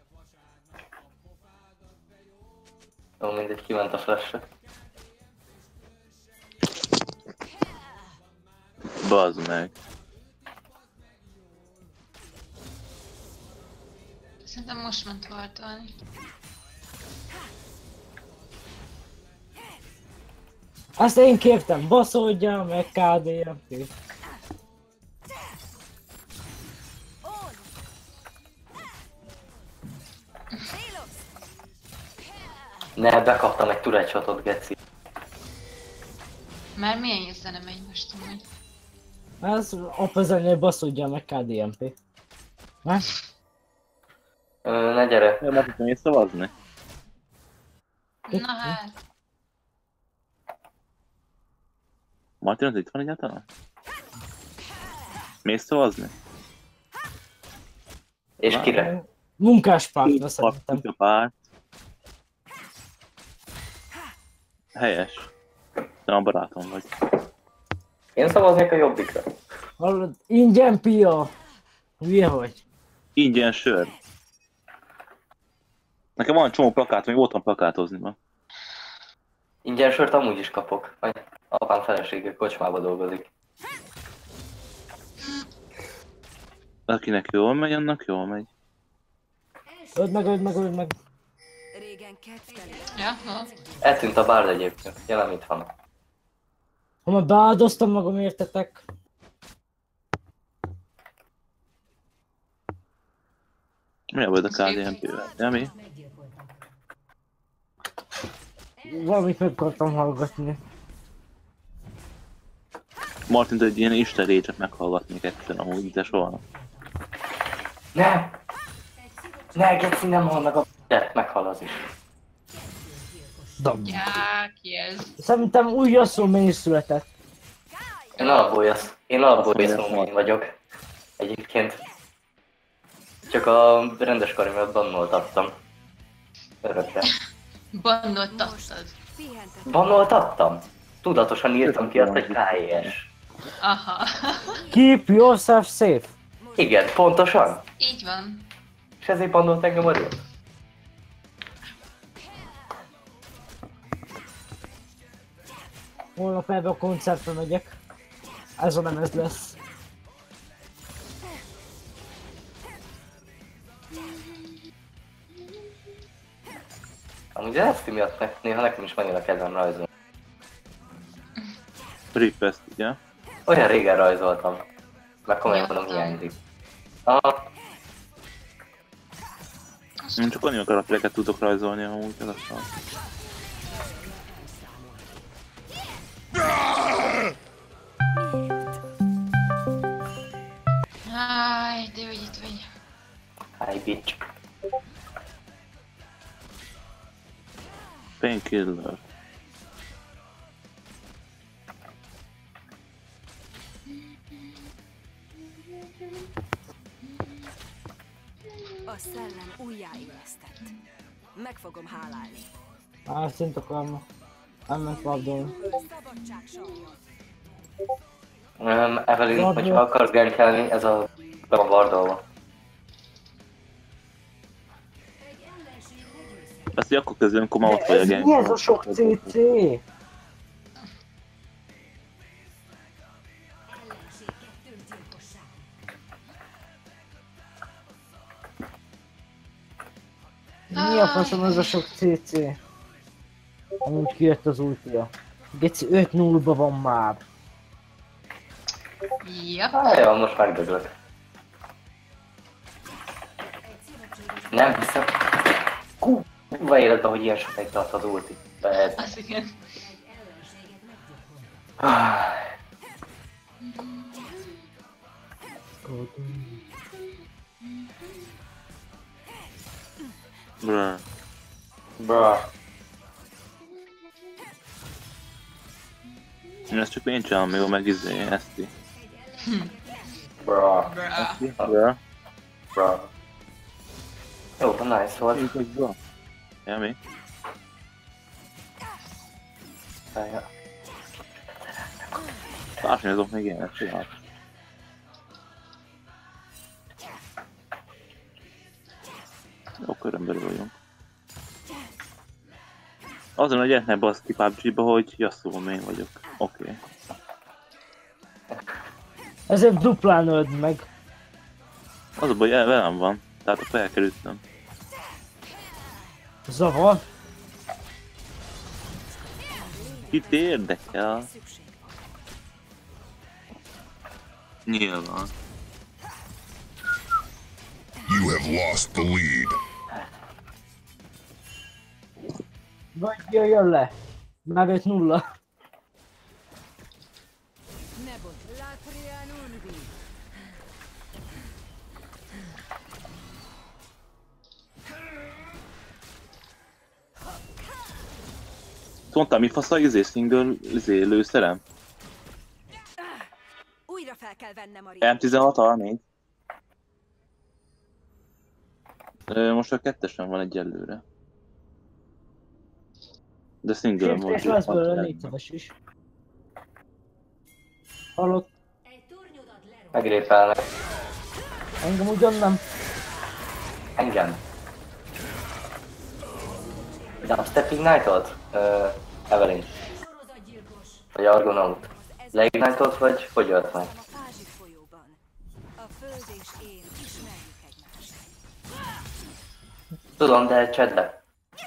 Jó, mindegy, kiment a flash-re.
Bazd meg.
Szerintem most ment vartolni.
Azt én kértem, baszódja, meg ká dé em pé.
Ne, bekaptam egy turret shotot, geci.
Már milyen zene megy most amúgy?
Ez oppozennél baszódja, meg ká dé em pé. Na?
Ö, ne gyere.
Ja, már tudtam ész szavazni?
Na hát.
Martin, az itt van egyáltalán? Mész szavazni?
És kire?
Munkáspártra szerintem.
A párt. Helyes. Te a barátom vagy.
Én szavaznék a jobbikra.
Hallod? Ingyen pia! Hülye vagy?
Ingyen sör. Nekem van csomó plakát, még voltam plakátozni ma.
Ingyen sört amúgy is kapok. Majd apám felesége kocsmába dolgozik.
Akinek jól megy, annak jól megy.
Öld meg, öld meg, öld meg.
Régen kedvteli.
Ja, ha.
Eltűnt a bárd egyébként. Jelen itt van.
Ha már beáldoztam magam, értetek?
Mi volt a ká dé em pé-vel? Ja, mi?
Valamit meg akartam hallgatni.
Martint egy ilyen isten rage-et meghallgatnék egyszer amúgy, de soha.
Ne! Ne, geci, nem hal meg a... De, meghal az is.
Dam.
Ja, ki ez?
Szerintem új Yasuo main született.
Én alapból jössz. Én alapból jössz vagyok. Egyébként. Csak a rendes kari miatt bannoltattam. Örökre.
Bannoltattad.
Pihentet.
Bannoltattam? Tudatosan írtam ki azt, hogy ká é es.
Aha.
Keep yourself safe.
Igen, pontosan.
Így van.
És ezért bannolt engem a Riot.
Holnap ebbe a koncertre megyek. Ez a nem ez lesz.
Amúgy ezt miatt ne, néha nekem is megint a kedvem rajzolni.
Ripest, ugye?
Olyan régen rajzoltam. Meg komolyan mondom, hiányzik. Aha.
Én csak annyi karaktereket tudok rajzolni, amúgy az aztán.
Háj, de hogy itt vagy.
Hi, bitch.
Painkiller.
A szellem újjáélesztett. Meg fogom hálálni.
Á, szint akarnak. Elment labdolni.
Szabadság sarja.
Um, Evelyn,
Labda.
hogyha akarsz gankelni, ez a be a bardolva.
Azt, hogy akkor kezdem, amikor már ott vagy a
Ez
gang.
mi ez a sok cé cé? Mi a faszom ez a sok cé cé? Amúgy kijött az ultia. Geci öt nullba van már.
Jap.
Ah, jó, most megdöglök. Nem hiszem. Kurva életben, hogy ilyen sokáig tart az ulti. De...
Az igen.
Bruh.
Bruh.
Én ezt csak én csinálom, még meg izé, ezt.
Bruh.
Bruh.
Bruh. Jó, nice volt.
Bruh. Ja, mi? Társadalmazok még ilyenet csinálok. Jó körön belül vagyunk. Azon, hogy egyetlen basz ki pé u bé-ba, hogy Yasuo main vagyok. Oké. Okay.
Ezért duplán öld meg.
Az a baj, hogy velem van. Tehát akkor elkerültem.
Zavar.
Kit érdekel? Nyilván.
You have lost the lead.
Vagy jöjjön le. Már öt nulla.
Nebot. Latrian unvi.
Mondtál, mi fasz a izé single izé lőszerem?
Újra fel kell vennem a
em tizenhat harminc. Most a kettesen van egyelőre. De single
És
volt.
lesz belőle négyszeres is. Hallott?
Megrépelnek.
Engem ugyan nem.
Engem. Dubstep Ignite-olt? Uh, Evelyn. Vagy Argonaut. Leignite-olt vagy hogy jött meg?
A Pázsi folyóban. A föld és én ismerjük egymást.
Tudom, de csedbe.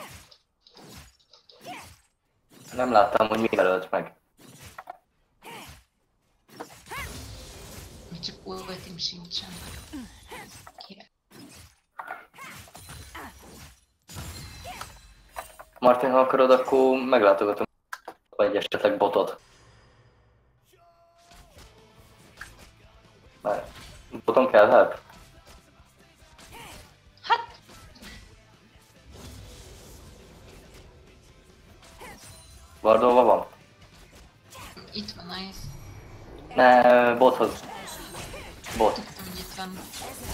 Nem láttam, hogy mivel ölt meg.
Csak ultim sincsen. Kire.
Martin, ha akarod, akkor meglátogatom vagy esetleg botot. Mert boton kell help?
Hát.
Vardolva van?
Itt van nice.
Ne, bothoz. Bot.
Tudtam, hogy itt van.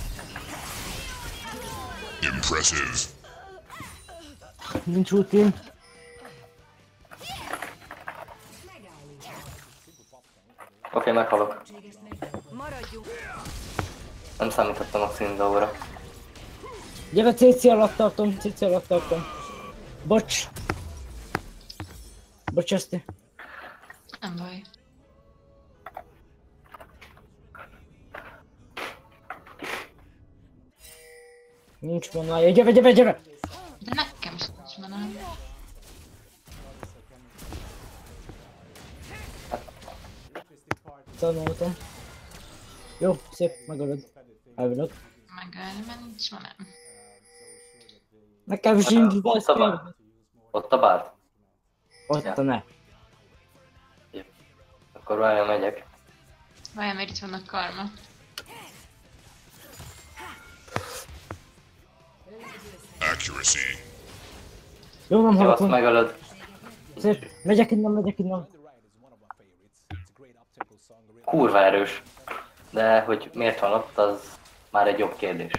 Impressive.
Nincs ultim.
Oké, okay, meghalok.
Maradjunk.
Nem számítottam a szindóra.
Gyere, cé cé alatt tartom, cé cé alatt tartom. Bocs. Bocs, Eszti.
Nem baj.
Nincs manája. Gyere, gyere, gyere!
De nekem is nincs manám.
Tanultam. Jó, szép, megölöd. Elvilök.
Megölni, mert nincs ma nem.
Nekem sincs, de
Ott
ezt
a
kell.
bár. Ott a bár.
Ott a ne.
Akkor várjál, megyek.
Várjál, mert itt van a karma.
Accuracy.
Jó, nem
Jó, azt
hallottam.
megölöd.
Szép. Megyek innen, megyek innen.
Kurva erős. De hogy miért van ott, az már egy jobb kérdés.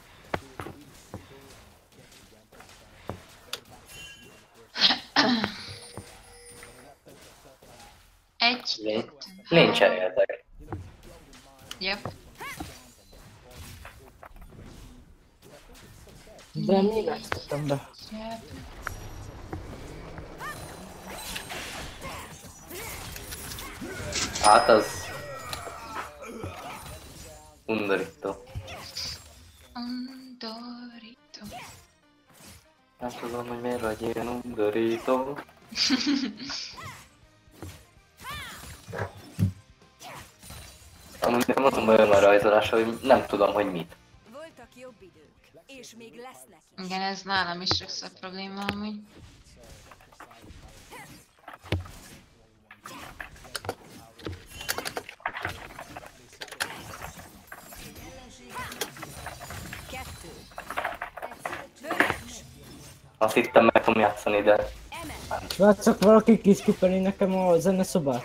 Egy,
Lény,
kettő,
lény cseréltek.
Yep.
De még ezt tettem be.
Yep.
Hát az... Undorító.
Undorító.
Nem tudom, hogy miért vagy ilyen undorító. Amúgy nekem azon olyan a rajzolása, hogy nem tudom, hogy mit.
Voltak jobb idők, és még lesznek is.
Igen, ez nálam is sokszor probléma amúgy.
Kettő. Vörös.
Azt hittem meg tudom játszani, de...
Srácok, valaki kiszkipeli nekem a zeneszobát.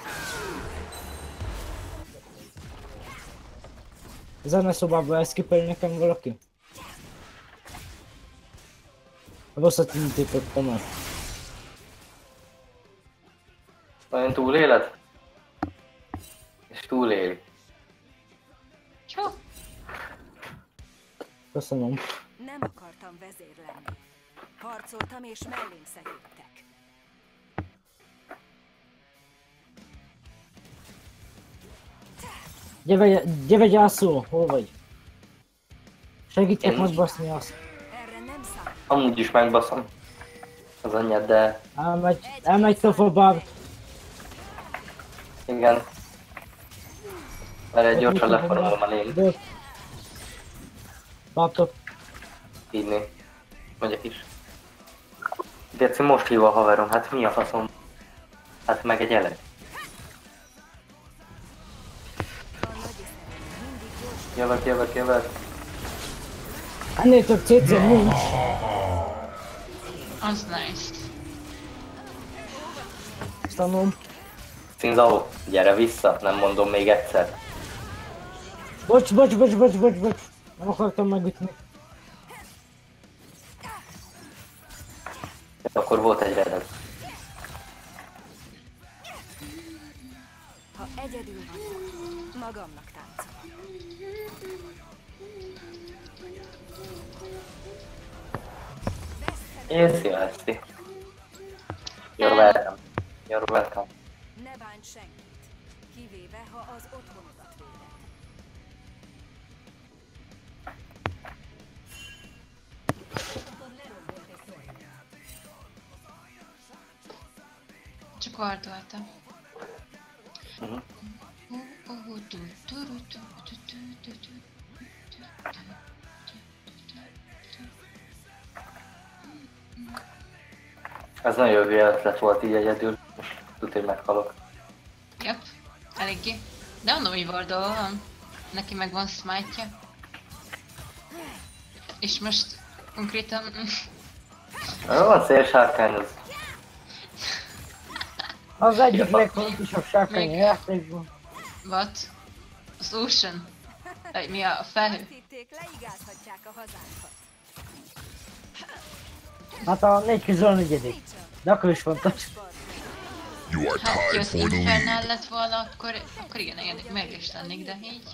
A zeneszobába elszkipeli nekem valaki. A rosszat indítottam el.
Olyan túléled? És túléli.
Jó.
Köszönöm.
Nem akartam vezér lenni. Harcoltam és mellém szegődtek.
Gyere, gyere gyászó, hol vagy? Segítek
Én?
megbaszni azt.
Erre nem számít.
Amúgy is megbaszom az anyját, de
Elmegy, elmegy tofabár.
igen. Erre gyorsan leforralom a lényt.
Bőt. Bábtok.
Így né. Megyek is. Geci, most hív a haverom, hát mi a faszom? Hát meg egy eleg. Jövök, jövök, jövök.
Ennél több cé cé nincs.
Az nice.
Ezt tanulom.
Cinzao, gyere vissza, nem mondom még egyszer.
Bocs, bocs, bocs, bocs, bocs, bocs. Nem akartam megütni.
Akkor volt egy reded.
Ha egyedül vagyok, magamnak táncolok.
Easy, Esti. You're welcome. You're welcome.
Ne bánts senkit, kivéve ha az otthonodat véded.
Csak artoltam.
Uh-huh. Ez nagyon jó ötlet volt így egyedül. Most tudod, hogy meghalok.
Yep, eléggé. De mondom, hogy Vardó van. Neki meg van smite-ja. És most konkrétan...
Van szélsárkány, az...
Az egyik legfontosabb sárkány a játékban.
What? Az Ocean? Vagy mi a felhő?
Azt hitték, leigázhatják a hazánkat.
Hát a négy közül a negyedik. De akkor is fontos.
You are
Hát, ha
tied
az
for the lead.
Infernal lett volna, akkor, akkor igen, igen, meg is lennék, de így...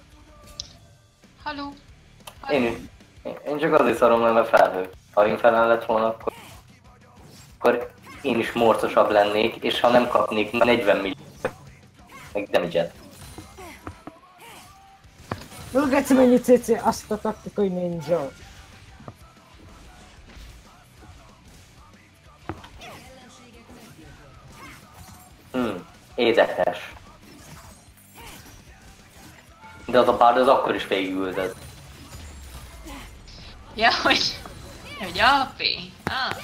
Haló?
Én, én, én csak azért szarom lenne felhő. Ha Infernal lett volna, akkor... Akkor én is morcosabb lennék, és ha nem kapnék negyven millió... Meg damage-et.
Jó, geci mennyi cé cé, azt a taktikai ninja.
Hmm, édekes. de az a pár, az akkor is végigüldött.
Ja, hogy... Hogy á pé. Ah.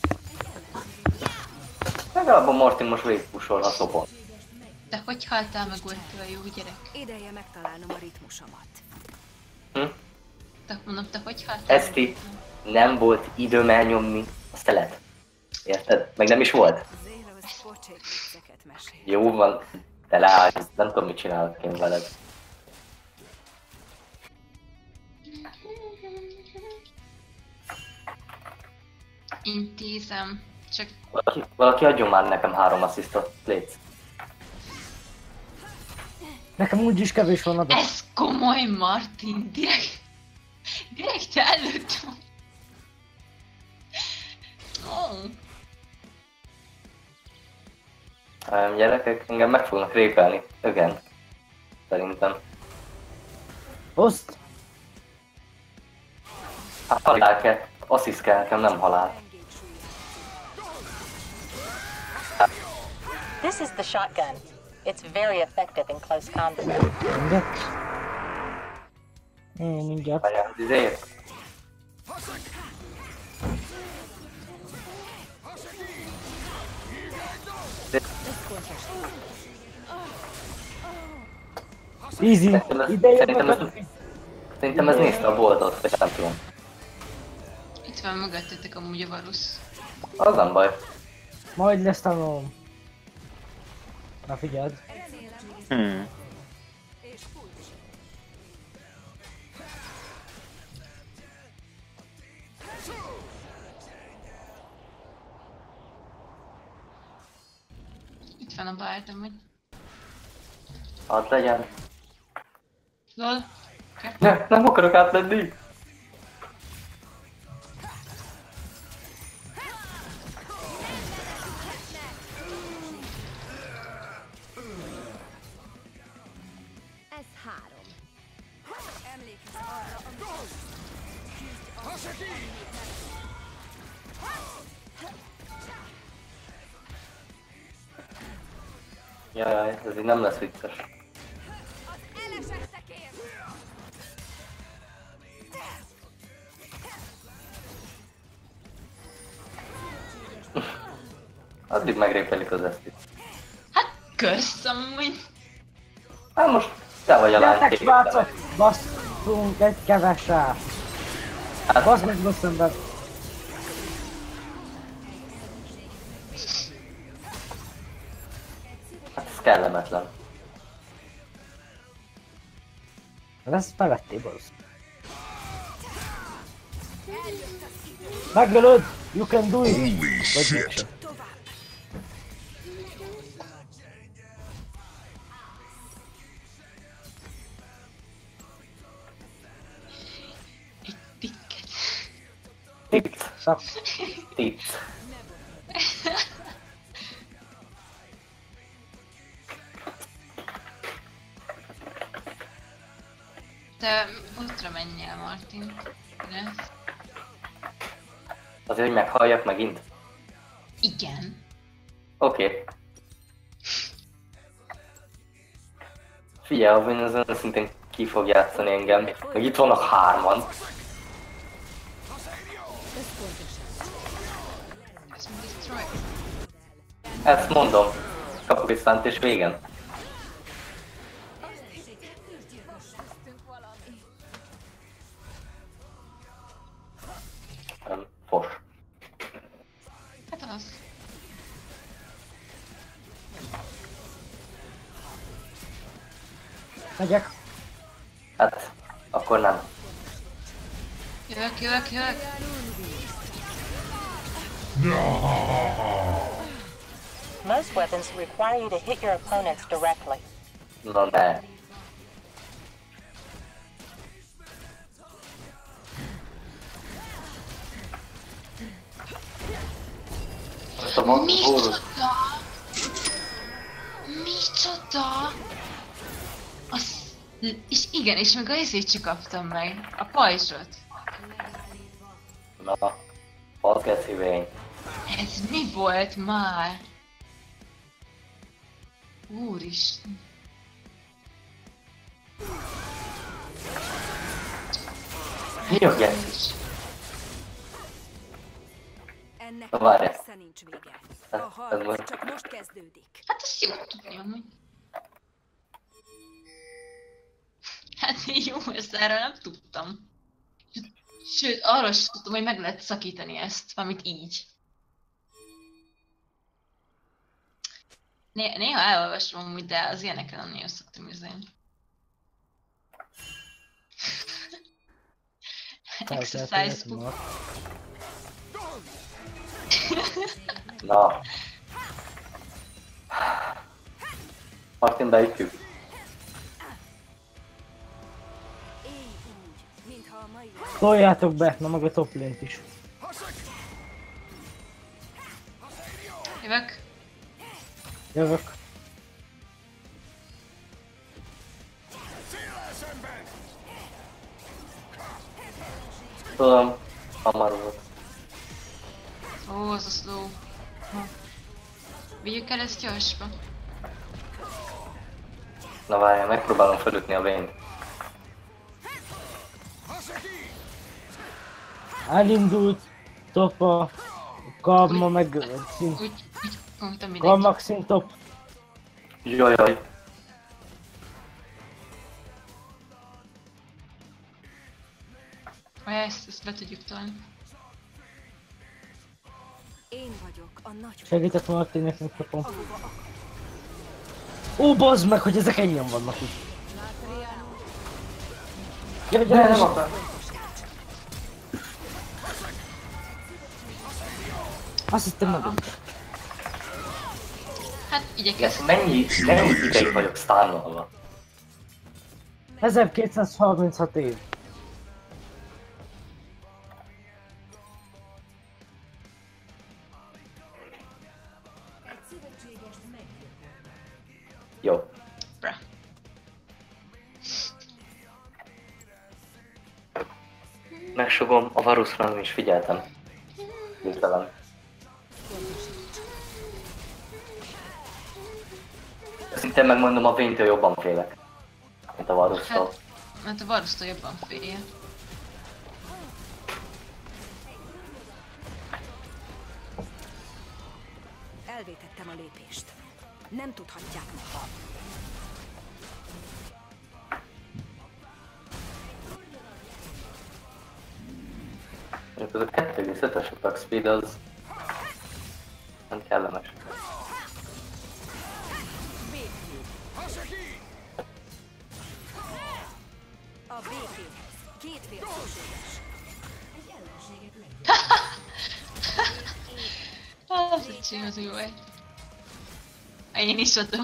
Legalább a Martin most végigpusolna a szobon.
De hogy haltál meg voltál a jó gyerek?
Ideje megtalálnom a ritmusomat.
Hm?
De mondom, te hogy haltál?
Eszti, nem volt időm elnyomni a szelet. Érted? Meg nem is volt.
Zérosz pocsék vicceket mesél.
Jó van, de leállj, nem tudom mit csinálok én veled.
Intézem. Csak...
Valaki, valaki adjon már nekem három asszisztot, légy.
Nekem úgyis kevés van adat.
Ez komoly, Martin. Direkt... Direkt előttem. Oh.
Um, gyerekek, engem meg fognak répelni. Igen. Szerintem.
Oszt!
Hát halál kell. Asszisz kell nekem, nem halál.
This is the shotgun. It's very effective in close combat.
Mindjárt. Én mindjárt.
Várjál, izért.
Easy.
Szerintem ez,
Ide
szerintem ez,
jövök.
szerintem ez nézte a boltot, vagy nem tudom.
Itt van mögöttetek amúgy a Varusz.
Az nem baj.
Majd lesz tanulom. Na figyeld.
Hmm.
Itt van a bártam, hogy...
Hadd legyen.
Lol.
Ne, nem akarok átmenni.
Ez három. Emlékezz arra, amit...
Jaj, ez így nem lesz vicces.
Elesettekért!
Addig megrépelik az esztit.
Hát kösz amúgy.
Hát most te vagy a lány.
Gyertek
képben.
srácok! Basszunk egy kevesre!
Hát,
Bassz meg basszom be!
hát ez kellemetlen.
Ezt bevettél bassz. Megölöd! You can do it!
Holy
Vagy
shit!
mégsem.
Egy tikket.
Tict,
Szak.
tict.
Te útra menjél, Martin. Ne?
Azért, hogy meghalljak megint?
Igen.
Oké. Okay. Figyelj, hogy az őszintén ki fog játszani engem. Meg itt vannak hárman.
Ez mind destroy.
Ezt mondom. Kapok egy szánt és végen. Nem, fos.
Hát az.
Megyek.
Hát, akkor nem.
Jövök, jövök, jövök.
Most weapons require you to hit your opponents directly.
Na ne. Most a mag-
Micsoda?
bórus-
Micsoda? Az... És igen, és még a izét sem kaptam meg. A pajzsot.
Na, hadd geci vény.
Ez mi volt már? Úristen.
Mi a gesz?
Ennek
Na várjál.
messze nincs vége. A
Ez, ez
harc
majd...
csak most kezdődik.
Hát ezt jó tudni amúgy. Hát jó, ezt erről nem tudtam. Sőt, arra sem tudtam, hogy meg lehet szakítani ezt, valamit így. Né néha elolvasom amúgy, de az ilyenekre nem nagyon szoktam üzenni. Exercise book.
Na. Martin, beütjük.
Élj úgy, mintha a mai...
Toljátok be, na meg a top lane-t is.
Jövök.
Jövök.
Tudom, hamar volt.
Ó, az a slow. Ha. Vigyük el ezt gyorsba.
Na várjál, megpróbálom fölütni a vényt.
Elindult top a Gamma meg szint.
Úgy, úgy, mondtam mindegy.
Gamma szint top.
Jajjaj.
Ha ezt, ezt be tudjuk tolni.
Én vagyok a nagy...
Segített Martinnek, meg kapom. Ó, bazd meg, hogy ezek ennyien vannak itt. Gyere, gyere,
Nem akar.
Azt hittem meg.
Hát igyekeztem.
Mennyi, mennyi ideig vagyok stánolva?
ezerkétszázharminchat év.
Jó.
Bra.
Megsugom, a Varusra nem is figyeltem. Hirtelen. Szintén megmondom, a Véntől jobban félek, mint a Varustól.
Hát, mert a Varustól jobban félje.
Elvétettem a lépést. Nem tudhatják meg.
Hát ez a kettő egész ötös attack speed az nem kellemes.
A békéhez két fél szükséges.
Az a csím, az jó vagy. Én is adom.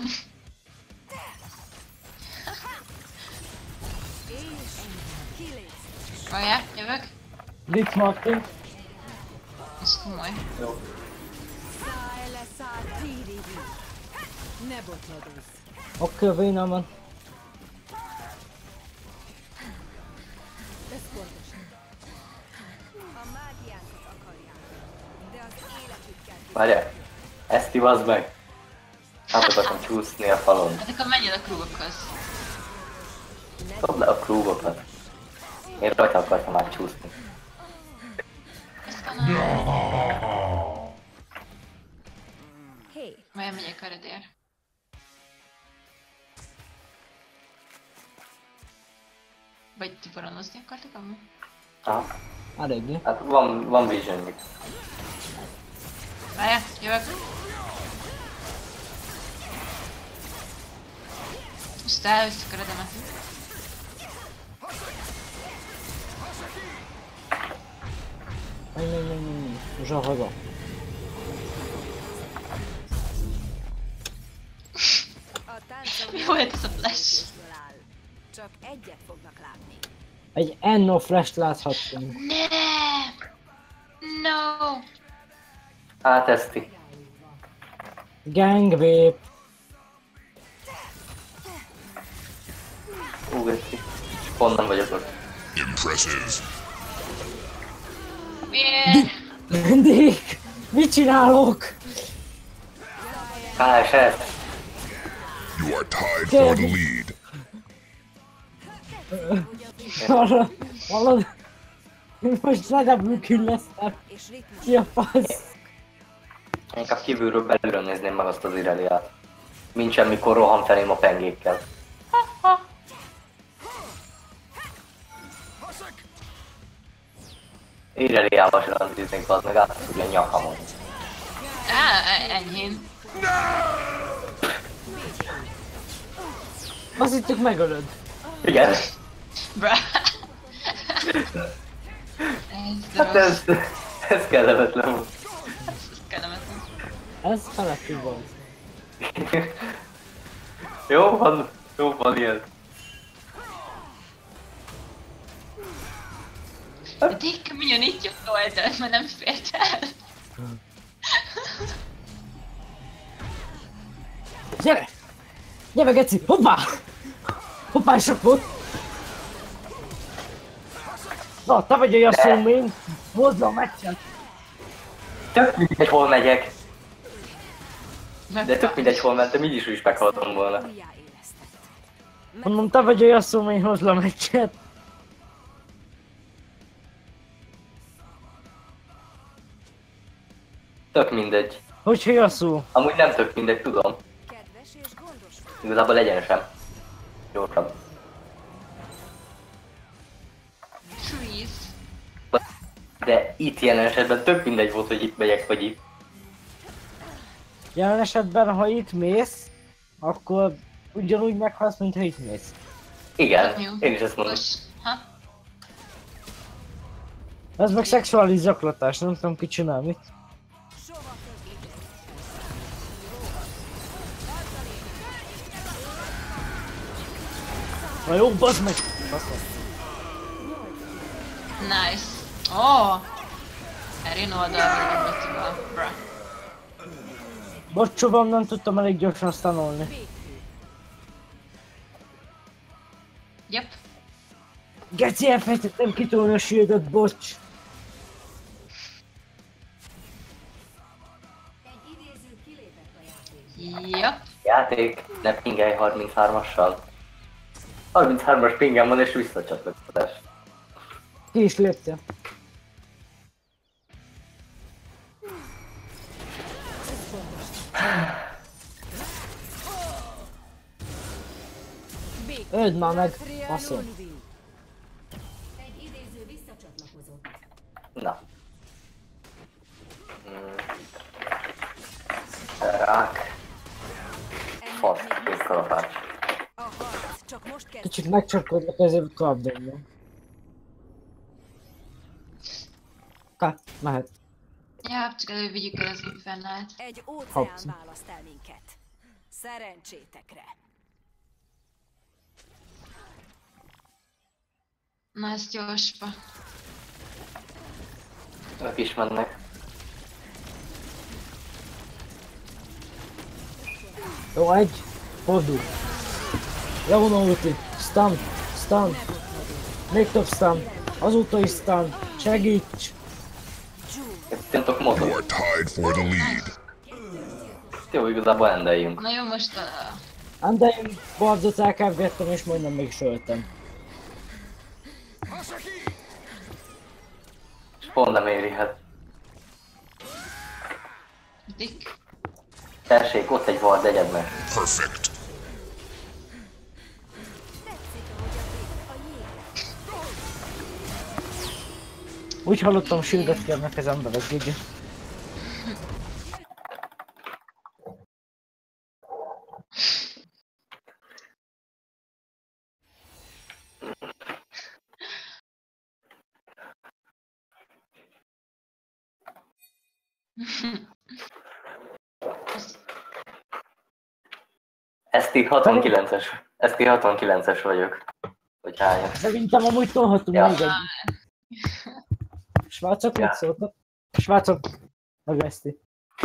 Vajjá, jövök.
Blitz Martin.
Ez komoly.
Jó.
Ne botladozz.
Oké, a Vénál van.
Ez pontosan. A mágiánkat akarják, de az életükkel...
Várjál, ezt ivazd meg! Hát akartam csúszni a falon.
Hát akkor menjél a krúgokhoz.
Dobd le a krúgokat. Én rajta akartam már csúszni.
Hé,
Majd megyek a redér. Vagy ti boronozni akartok amúgy?
Ah,
Eléggé.
hát van, van visionjük.
Várjál, jövök. Most elveszük a redemet.
Menj, menj, menj, menj. Zsa haza.
a táncom
Mi volt ez a flash?
áll. Csak egyet fognak látni.
Egy Enno flash-t láthattunk.
Nem! No!
Hát Eszti.
Gang vape.
Ú, Geci. Honnan vagyok ott?
Impressive.
Miért?
Mindig! Mit csinálok?
ká es es.
You are tied for the lead.
Arra, hallod? Most legalább küllesztem.
És ritmus.
Ki a fasz?
Inkább kívülről belülről nézném meg azt az Ireliát. Mint semmikor roham felém a pengékkel. Ireliával se randiznék, az meg átszúrja a nyakamon.
Á, enyhén.
Azt hittük megölöd.
Igen.
Bra. Ez
Hát ez, ez kellemetlen volt.
Ez kellemetlen.
Ez felettű volt.
Jó van, jó van ilyen.
De Dick Minion itt jött oldalt, mert nem fért el.
Gyere! Gyere, geci! Hoppá! Hoppá, sok volt! Na, te vagy a Yasuo-main, hozd a meccset!
Tök mindegy, hol megyek. De tök mindegy, hol mentem, így is is meghaltam volna.
Újjáélesztett.
Mondom, te vagy a Yasuo-main, hozd a meccset!
Tök mindegy.
Hogyha Yasuo?
Amúgy nem tök mindegy, tudom.
Kedves és gondos.
Igazából legyen sem. Gyorsabb.
Trees.
De itt jelen esetben tök mindegy volt, hogy itt megyek, vagy itt.
Jelen esetben, ha itt mész, akkor ugyanúgy meghalsz, mint ha itt mész.
Igen,
Jó.
én is ezt mondom.
Most, ha?
Ez meg szexuális zaklatás, nem tudom ki csinál mit.
Soha többé.
Na jó, bazd meg! Baszom.
Nice. Oh! Erin oldalra nyomítva. Bra.
Bocs, csobam, nem tudtam elég gyorsan stanolni.
Yep.
Geci, elfejtettem kitolni a shieldet, bocs!
Yep.
Játék, ne pingelj harmincháromassal. harmincháromas pingem van és visszacsatlakozás.
Ki is léptél. Öld már meg, faszom.
Na. Hmm. Rák. Fasz, két kalapács.
A harc csak most kezd.
Kicsit megcsapkodlak, ezért kapdolom. Ká, mehet.
Ja, csak előbb vigyük el az Infernát.
Egy óceán
Hopsz.
választ el minket. Szerencsétekre.
Na, ezt gyorsba.
Ők is mennek.
Jó, egy. Fordul. Levonom ulti. Stun. Stun. Még több stun. Azóta is stun. Segíts.
Tintok mozog.
You're tied for the lead.
Jó, igazából endeljünk.
Na jó, most a...
Andaim bardot elkávgettem és majdnem még söltem.
És pont nem érhet.
Dick.
Tessék, ott egy vard, egyed meg.
Perfect.
Úgy hallottam, shieldet kérnek az emberek, így.
es té hatvankilences. es té hatvankilences vagyok. Hogy hányan.
Szerintem amúgy tolhatunk
Ja.
még egy. Svácok
Ja.
mit szóltak? Svácok megveszti.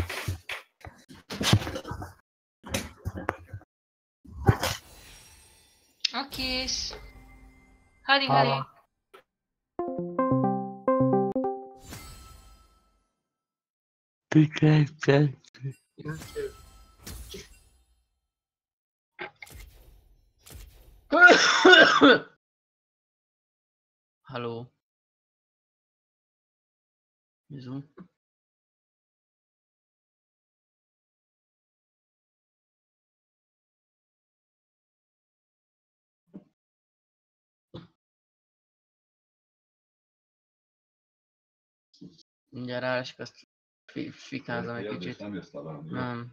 Okés. Hadi, hadi.
Hála.
Hallo. Bizony. Mindjárt ráesik, azt fi fikázom egy kicsit. Nem.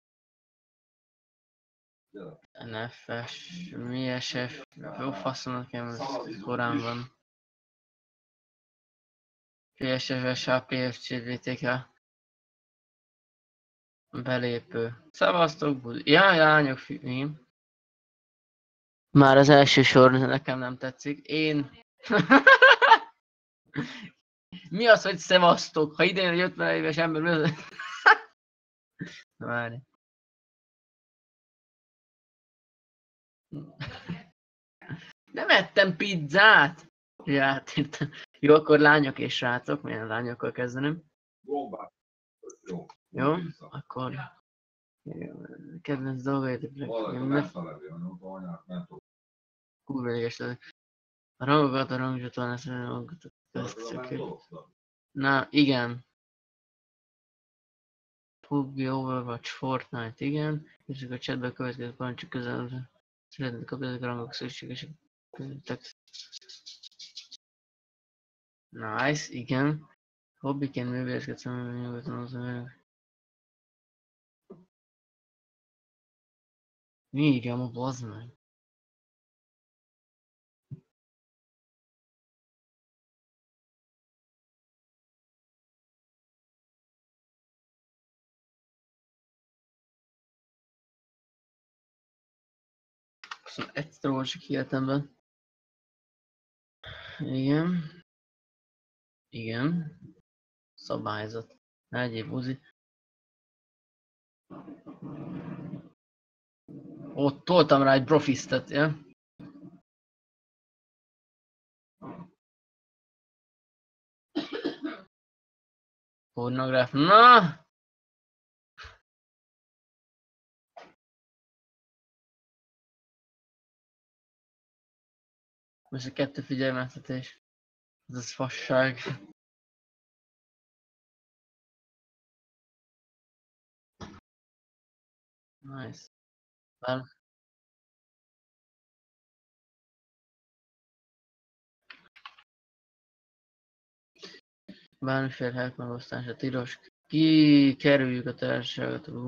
en ef es, mi es ef, jó faszom nekem, ez korán van. pé es ef es há, pé ef cé, vé té ká. Belépő. Szevasztok, budi. Ja, lányok, fi... Már az első sor nekem nem tetszik. Én... Mi az, hogy szevasztok? Ha idén egy ötven éves ember... Mi az? Na várj. Nem ettem pizzát! Ja, átírtam. Jó, akkor lányok és srácok, milyen lányokkal kezdenem. Jó, akkor... Kedvenc dolgaitok. Kurva éges ezek. A rangokat, a rangcsatornát, a rangokat, na, igen. pé u bé gé, Overwatch, Fortnite, igen. És a chatben következő parancsok közel. Szeretnék kapni ezek a rangok szükségesek. Nice, igen. Hobbiként művészkedszem, nyugodtan az emberek. Mi írjam a bazd meg? Szóval egyszer volt csak életemben. Igen. Igen. Szabályzat. Ne egyéb buzi. Ott toltam rá egy brofisztet, ja? Pornográf. Na! Most a kettő figyelmeztetés. Ez az fasság. Nice. Bár... Bármiféle hack megosztása tilos. Ki kerüljük a társaságot a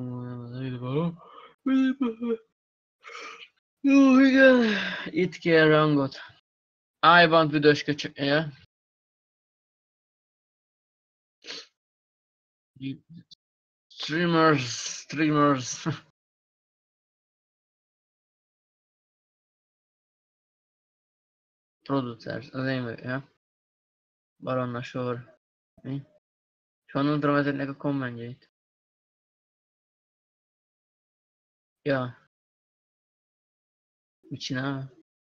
jó, igen. Itt kér rangot. I-ban büdös köcsök. Ja. Streamers, streamers. Producers, az én vagyok, ja. Baronna sor. Mi? És honnan tudom ezeknek a kommentjeit? Ja. Mit csinál?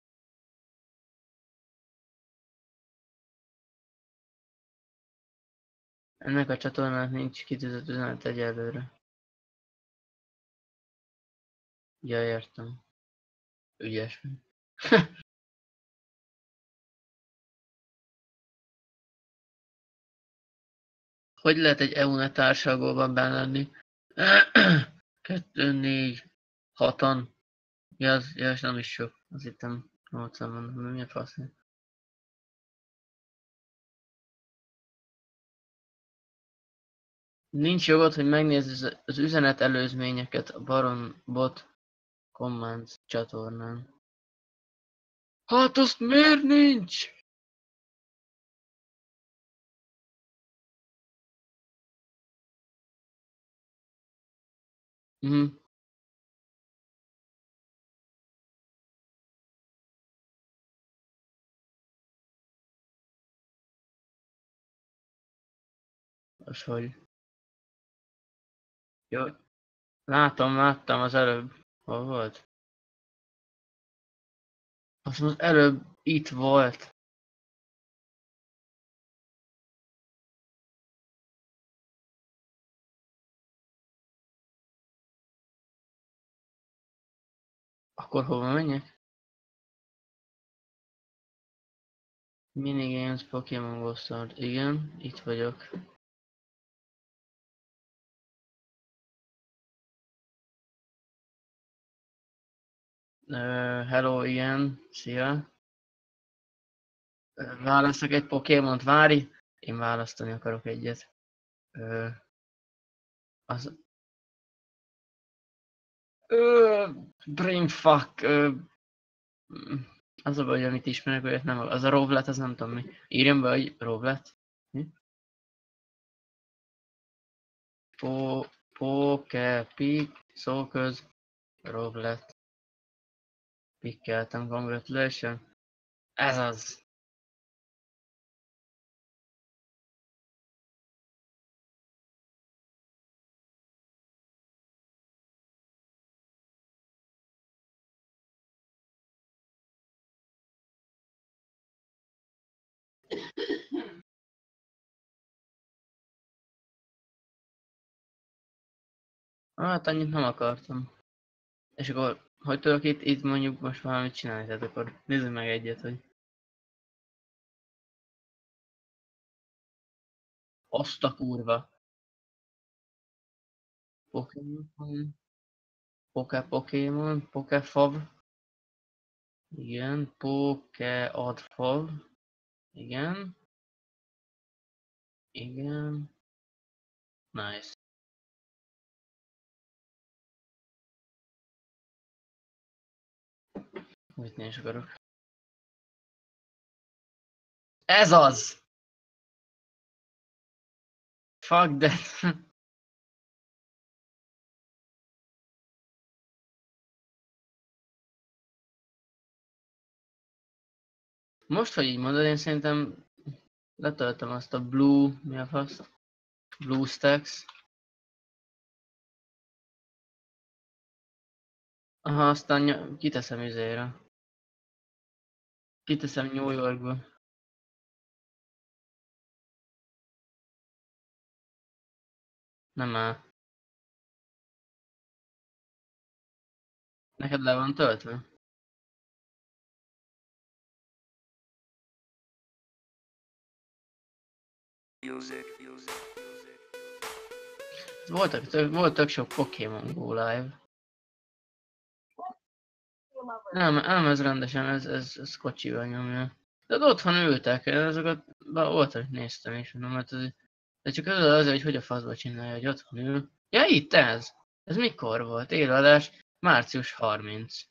Ennek a csatornának nincs kitűzött üzenet egyelőre. Ja, értem. Ügyes mi. Hogy lehet egy é u-net társalgóban benne lenni? Kettő, négy, hatan. Ja, az, ja, az nem is sok. Az itt nem nyolcan van, mi a fasz? Nincs jogod, hogy megnézd az üzenet előzményeket a Baron Bot Commands csatornán. Hát azt miért nincs? Mhm. Az hogy? Jó. Látom, láttam az előbb. Hol volt? Azt az előbb itt volt. Akkor hova menjek? Minigames, Pokémon Go Start. Igen, itt vagyok. Uh, hello, igen, szia. Uh, választok egy Pokémont, várj! Én választani akarok egyet. Uh, az... Uh, brainfuck! Uh, az a baj, hogy amit ismerek, olyat nem... Az a Rowlet, az nem tudom mi. Írjam be, hogy Rowlet. Mi? Po... Poke... Pik... Szóköz... Rowlet. Pikkeltem, congratulations. Ez az! Hát annyit nem akartam. És akkor, hogy tudok itt, itt mondjuk most valamit csinálni, tehát akkor nézzük meg egyet, hogy... Azt a kurva! Pokémon... Poké Pokémon, Pokéfav. Igen, Poké Adfav. Igen. Igen. Nice. Mit is akarok. Ez az! Fuck that! Most, hogy így mondod, én szerintem letöltöm azt a Blue, mi a fasz? BlueStacks. Aha, aztán ny- kiteszem üzére. Kiteszem New Yorkba. Nem áll. Neked le van töltve? Voltak, tök, volt tök sok Pokémon Go Live. Nem, nem ez rendesen, ez, ez, ez kocsival nyomja. De otthon ültek, azokat volt, hogy néztem is, mondom, hát ez, de csak az az, hogy hogy a faszba csinálja, hogy otthon ül. Ja, itt ez! Ez mikor volt? Élőadás március harmincadika.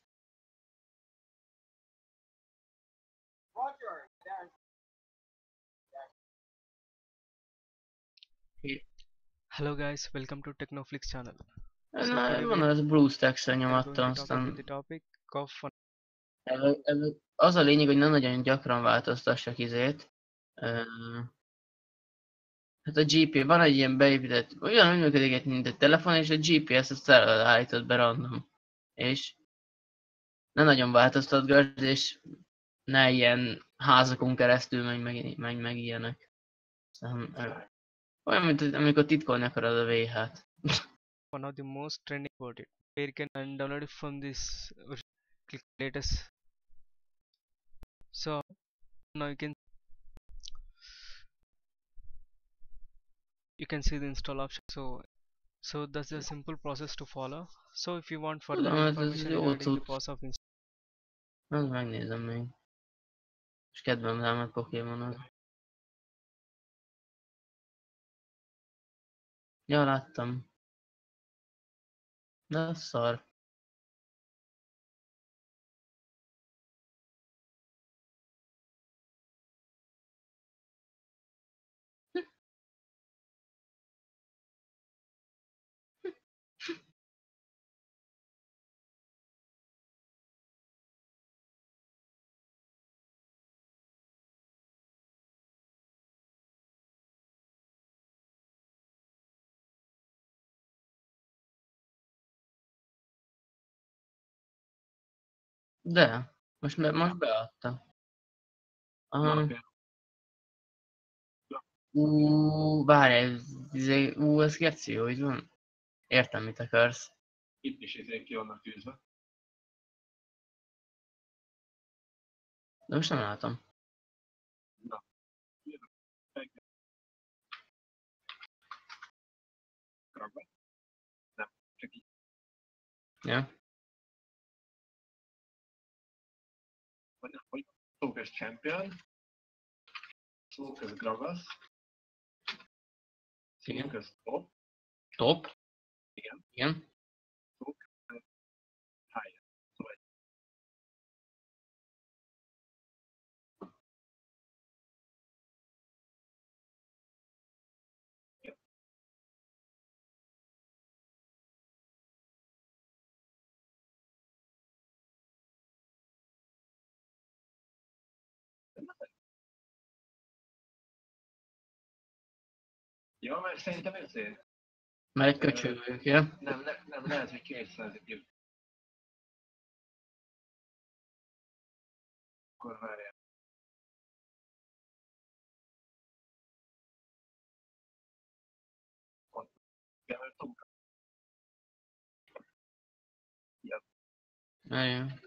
Hello guys, welcome to Technoflix channel.
Na, van az BlueStacks-en nyomattam, aztán...
The topic of fun.
El, el, az a lényeg, hogy nem nagyon gyakran változtassak izét. Uh, hát a gé pé, van egy ilyen beépített, olyan működik, mint egy telefon, és a gé pé es ezt állítod be random. És ne nagyon változtatgasd, és ne ilyen házakon keresztül megy meg, megy meg ilyenek. Aztán, olyan, mint amikor titkolni akarod a vé hát.
One of the most trending about it. Where you can download it from this, click latest. So now you can you can see the install option. So so that's the simple process to follow. So if you want further
Tudom,
information regarding the process of install.
Na, megnézem még. És kedvem rámad Pokémonot. Ja, láttam. De az szar. De, most, be, most beadta. Aha. Ú, várj, ez, ú, ez geci jó, így van? Értem, mit akarsz.
Itt is ezért ki vannak tűzve.
De most nem látom.
Gragas. Nem, csak így.
Ja.
Vagy nem, hogy Focus Champion. Focus Gragas. Focus Top.
Top?
Igen.
Igen.
Focus High. Szóval ja, mert szerintem ezért.
Mert egy köcsög vagyok, ja?
Nem, nem, nem, lehet, hogy kétszáz év. Akkor várjál. Ott. Ja, mert tudom. Ja.
Nagyon.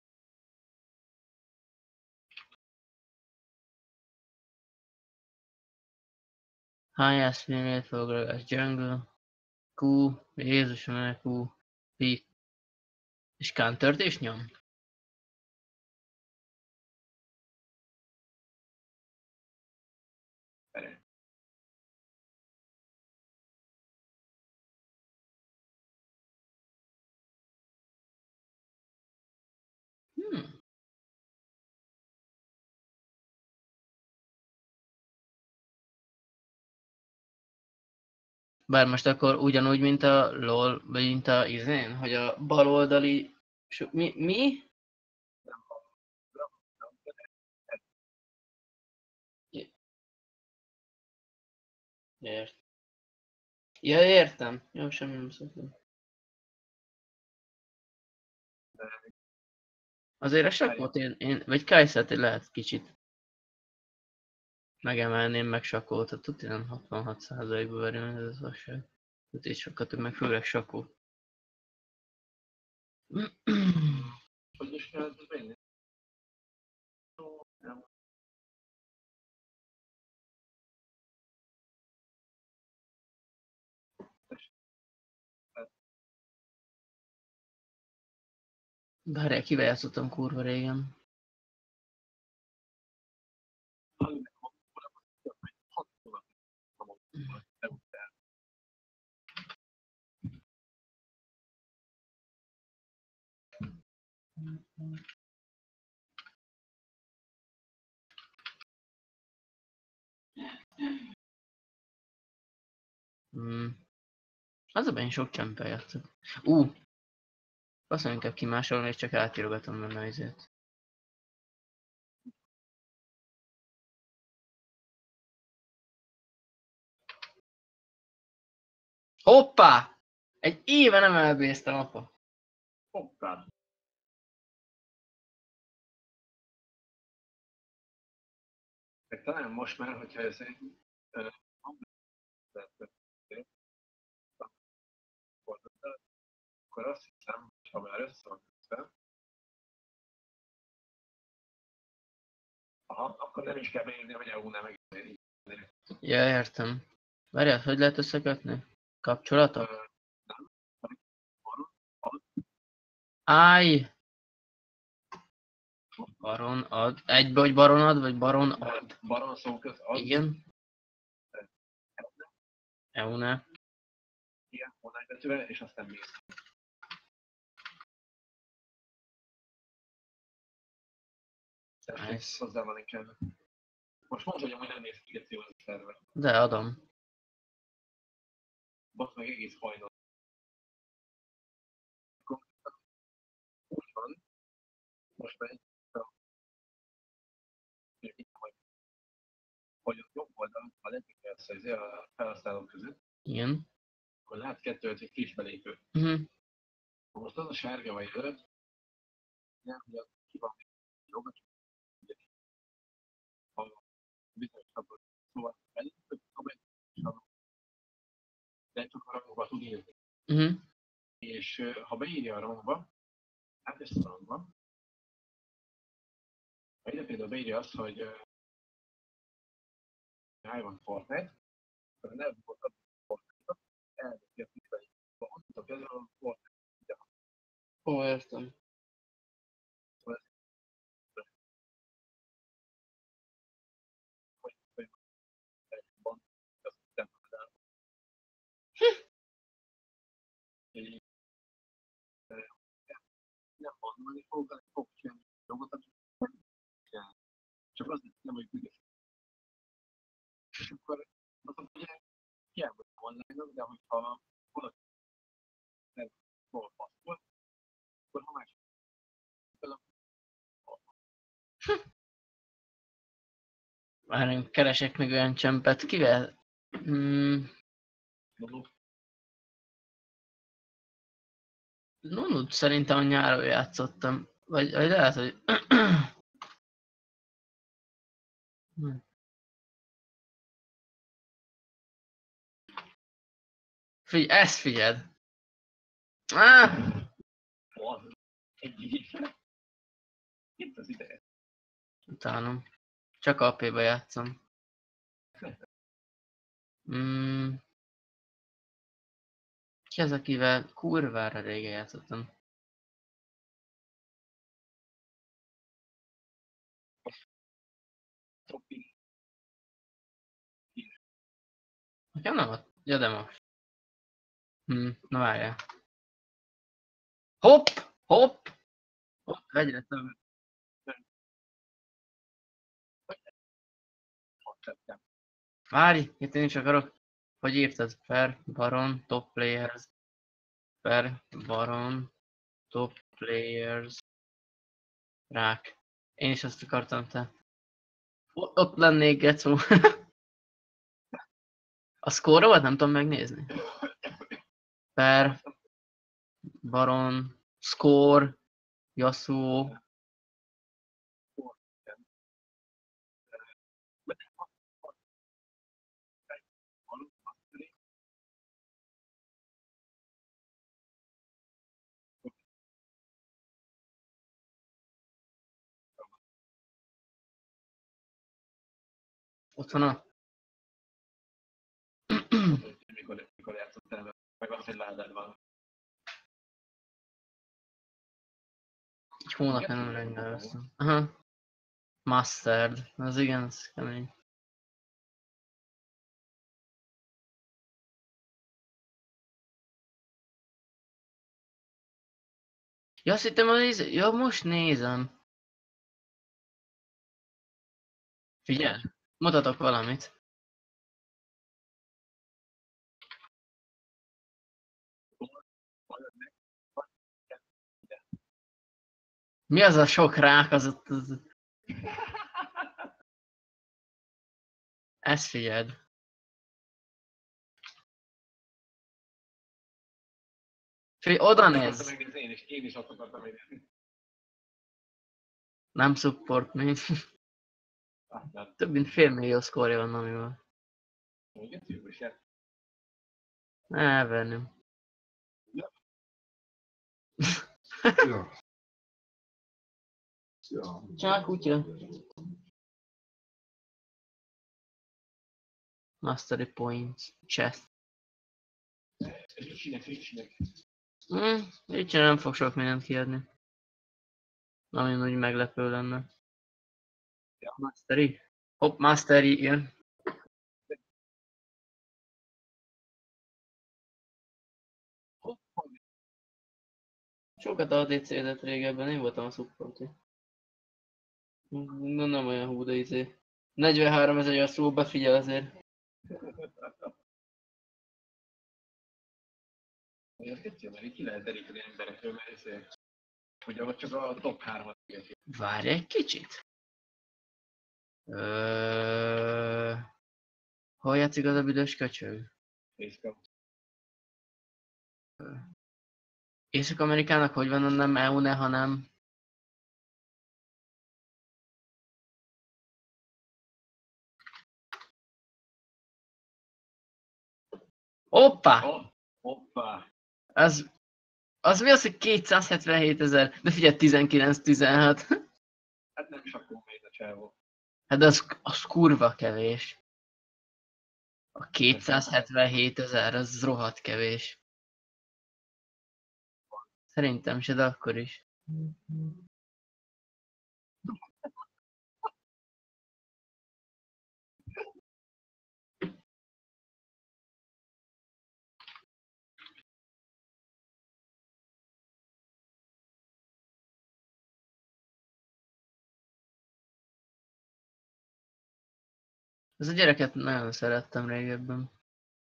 Highest minute for Gragas Jungle. Q, Jézusom, el Q, P. És countert is nyom?
Várjál.
Hmm. Bár most akkor ugyanúgy, mint a LOL, vagy mint a izén, hogy a baloldali... so- Mi? Mi? Ért. Ja, értem. Jó, semmi nem szoktam. Azért a sakkot én, én vagy Kajszát lehet kicsit megemelném, meg sakót, tehát tuti nem hatvanhat százalékba verjem, ez az vasság. Tuti sokkal több, meg főleg sakó.
Hogy is kell ez menni? Nem.
Várjál, kivel játszottam kurva régen. Hmm. Az a én sok csempel játszok. Ú! Uh, azt mondom, inkább kimásolom, és csak átírogatom benne izét. Hoppá! Egy éve nem elbéztem, apa.
Hoppá! Meg talán most már, hogyha ez egy... Akkor azt hiszem, ha már össze van kötve, aha, akkor nem is kell beírni, hogy é u-nál megírni.
Ja, értem. Várjál, hogy lehet összekötni? Kapcsolatok?
Nem.
Állj! Baron ad. Egybe, hogy baron ad, vagy baron ad?
Baron szó köz ad.
Igen. é u-nál.
Igen, online betűvel, és aztán mész.
Nice.
Hozzá van inkább. Most mondd, hogy amúgy nem néz ki egy a szerver.
De adom.
Basz meg egész hajnal. Úgy van. Most megy. Hogy a jobb oldalon, ha letérsz a felhasználók között,
Igen.
akkor lát kettőt, egy friss belépő.
Uh-huh.
Most az a sárga vagy zöld, nem, hogy az ki van jobb, ha bizonyos kapod. Szóval belépő, de csak a rangba tud írni.
Uh-huh.
És ha beírja a rangba, hát ezt a rangba, ha ide például beírja azt, hogy uh, van Fortnite, akkor nem volt a Fortnite-ot, elveszi a
Ó, értem.
Nem mondani fog, hanem fog csinálni dolgot, amit kell. Csak az nem, hogy büdös. És akkor azok ugye hiába online-ok, de hogyha valaki nem hol passzol, akkor ha más
Várjunk, keresek még olyan csempet. Kivel? Hmm. Nunut szerintem a nyáron játszottam. Vagy, vagy lehet, hogy... Hm. Figyelj, ezt figyeld! Ah!
Itt az ideje.
Utánom. Csak á pé-be játszom. Mm. Ki az, akivel kurvára régen játszottam? Nekem nem ott. Ja, de most. Hm, na várjál. Hopp! Hopp! Hopp, egyre több. Várj, itt én is akarok. Hogy írtad? Per Baron Top Players. Per Baron Top Players. Rák. Én is azt akartam, te. O- ott lennék, Gecó. A score-ot nem tudom megnézni. Per Baron Score Yasuo. Ott van a...
Mikor, mikor játszottál vele, meg azt, hogy ládád van.
Egy hónapja nem rendelkeztem. Aha. Mastered. Az igen, az kemény. Ja, azt hittem, hogy néz... Ja, most nézem. Figyelj, mutatok valamit. Mi az a sok rák az ott? Az... Ezt figyeld. Figyelj, oda nézz!
Én is, én is azt akartam megnézni.
Nem support még. Több mint fél millió szkórja van amivel.
Igen, szívül is jár.
Elvenném.
Ja. Ja.
Csak kutya. Mastery points. Chest.
Fricsinek, fricsinek.
Hmm, így nem fog sok mindent kiadni. Ami úgy meglepő lenne.
Ja.
Mastery. Hopp, Mastery jön. Sokat á dé cé-zett régebben, én voltam a supporti. Na nem olyan hú, de izé. negyvenhárom ezer Yasuo, befigyel azért.
Érted, mert így ki lehet deríteni emberekről, mert ezért, hogy ott csak a top hármat érti.
Várj egy kicsit. Ö... Hol játszik az a büdös köcsög? Észak-Amerikának hogy van, nem é u-ne, hanem... Hoppá!
Hoppá!
Az... Az mi az, hogy kétszázhetvenhét ezer? De figyelj, tizenkilenc tizenhat.
Hát nem is akkor még a csávó.
Hát az, az kurva kevés. A kétszázhetvenhét ezer, az rohadt kevés. Szerintem se, de akkor is. Ez a gyereket nagyon szerettem régebben.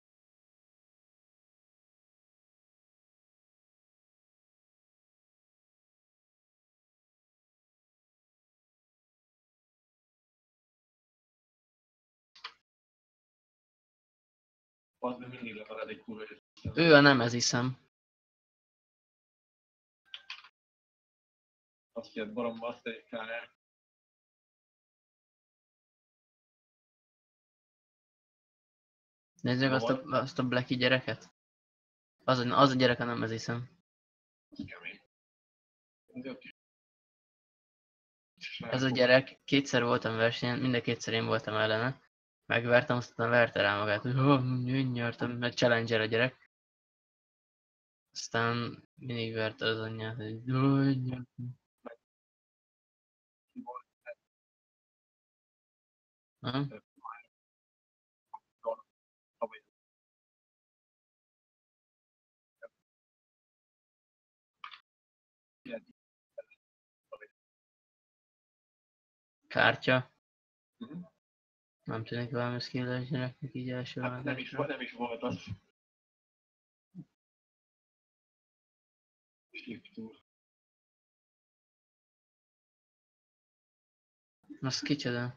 Az még mindig lemarad egy kurva.
Ő a nem ez hiszem.
Azt jött baromba, azt egy kár.
Nézzük azt a, azt a Blacky gyereket. Az, a- az a gyerek a nem ez hiszem. Ez a gyerek, kétszer voltam versenyen, mind a kétszer én voltam ellene. Megvertem, aztán verte rá magát, hogy oh, én nyertem, meg challenger a gyerek. Aztán mindig verte az anyját, hogy oh, én nyertem. Ha? Kártya. Nem tűnik valami skilles gyereknek így első
Hát nem is, nem is volt az.
Az kicsoda?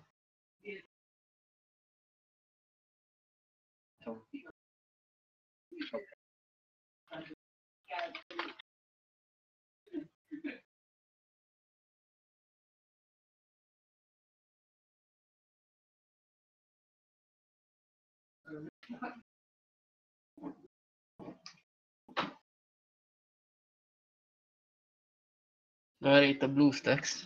Várj, itt a BlueStacks.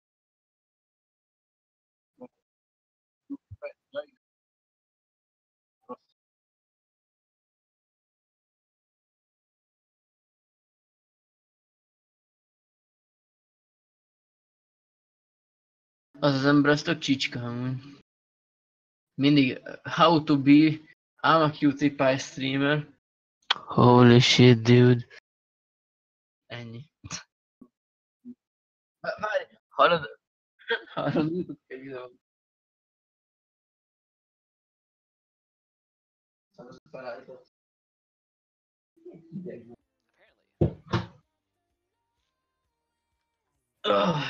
Az az ember, az tök csicska amúgy. Mindig, how to be, I'm a cutie pie streamer. Holy shit, dude. Ennyi. Várj, hallod? Hallod, jutott egy videó. Oh.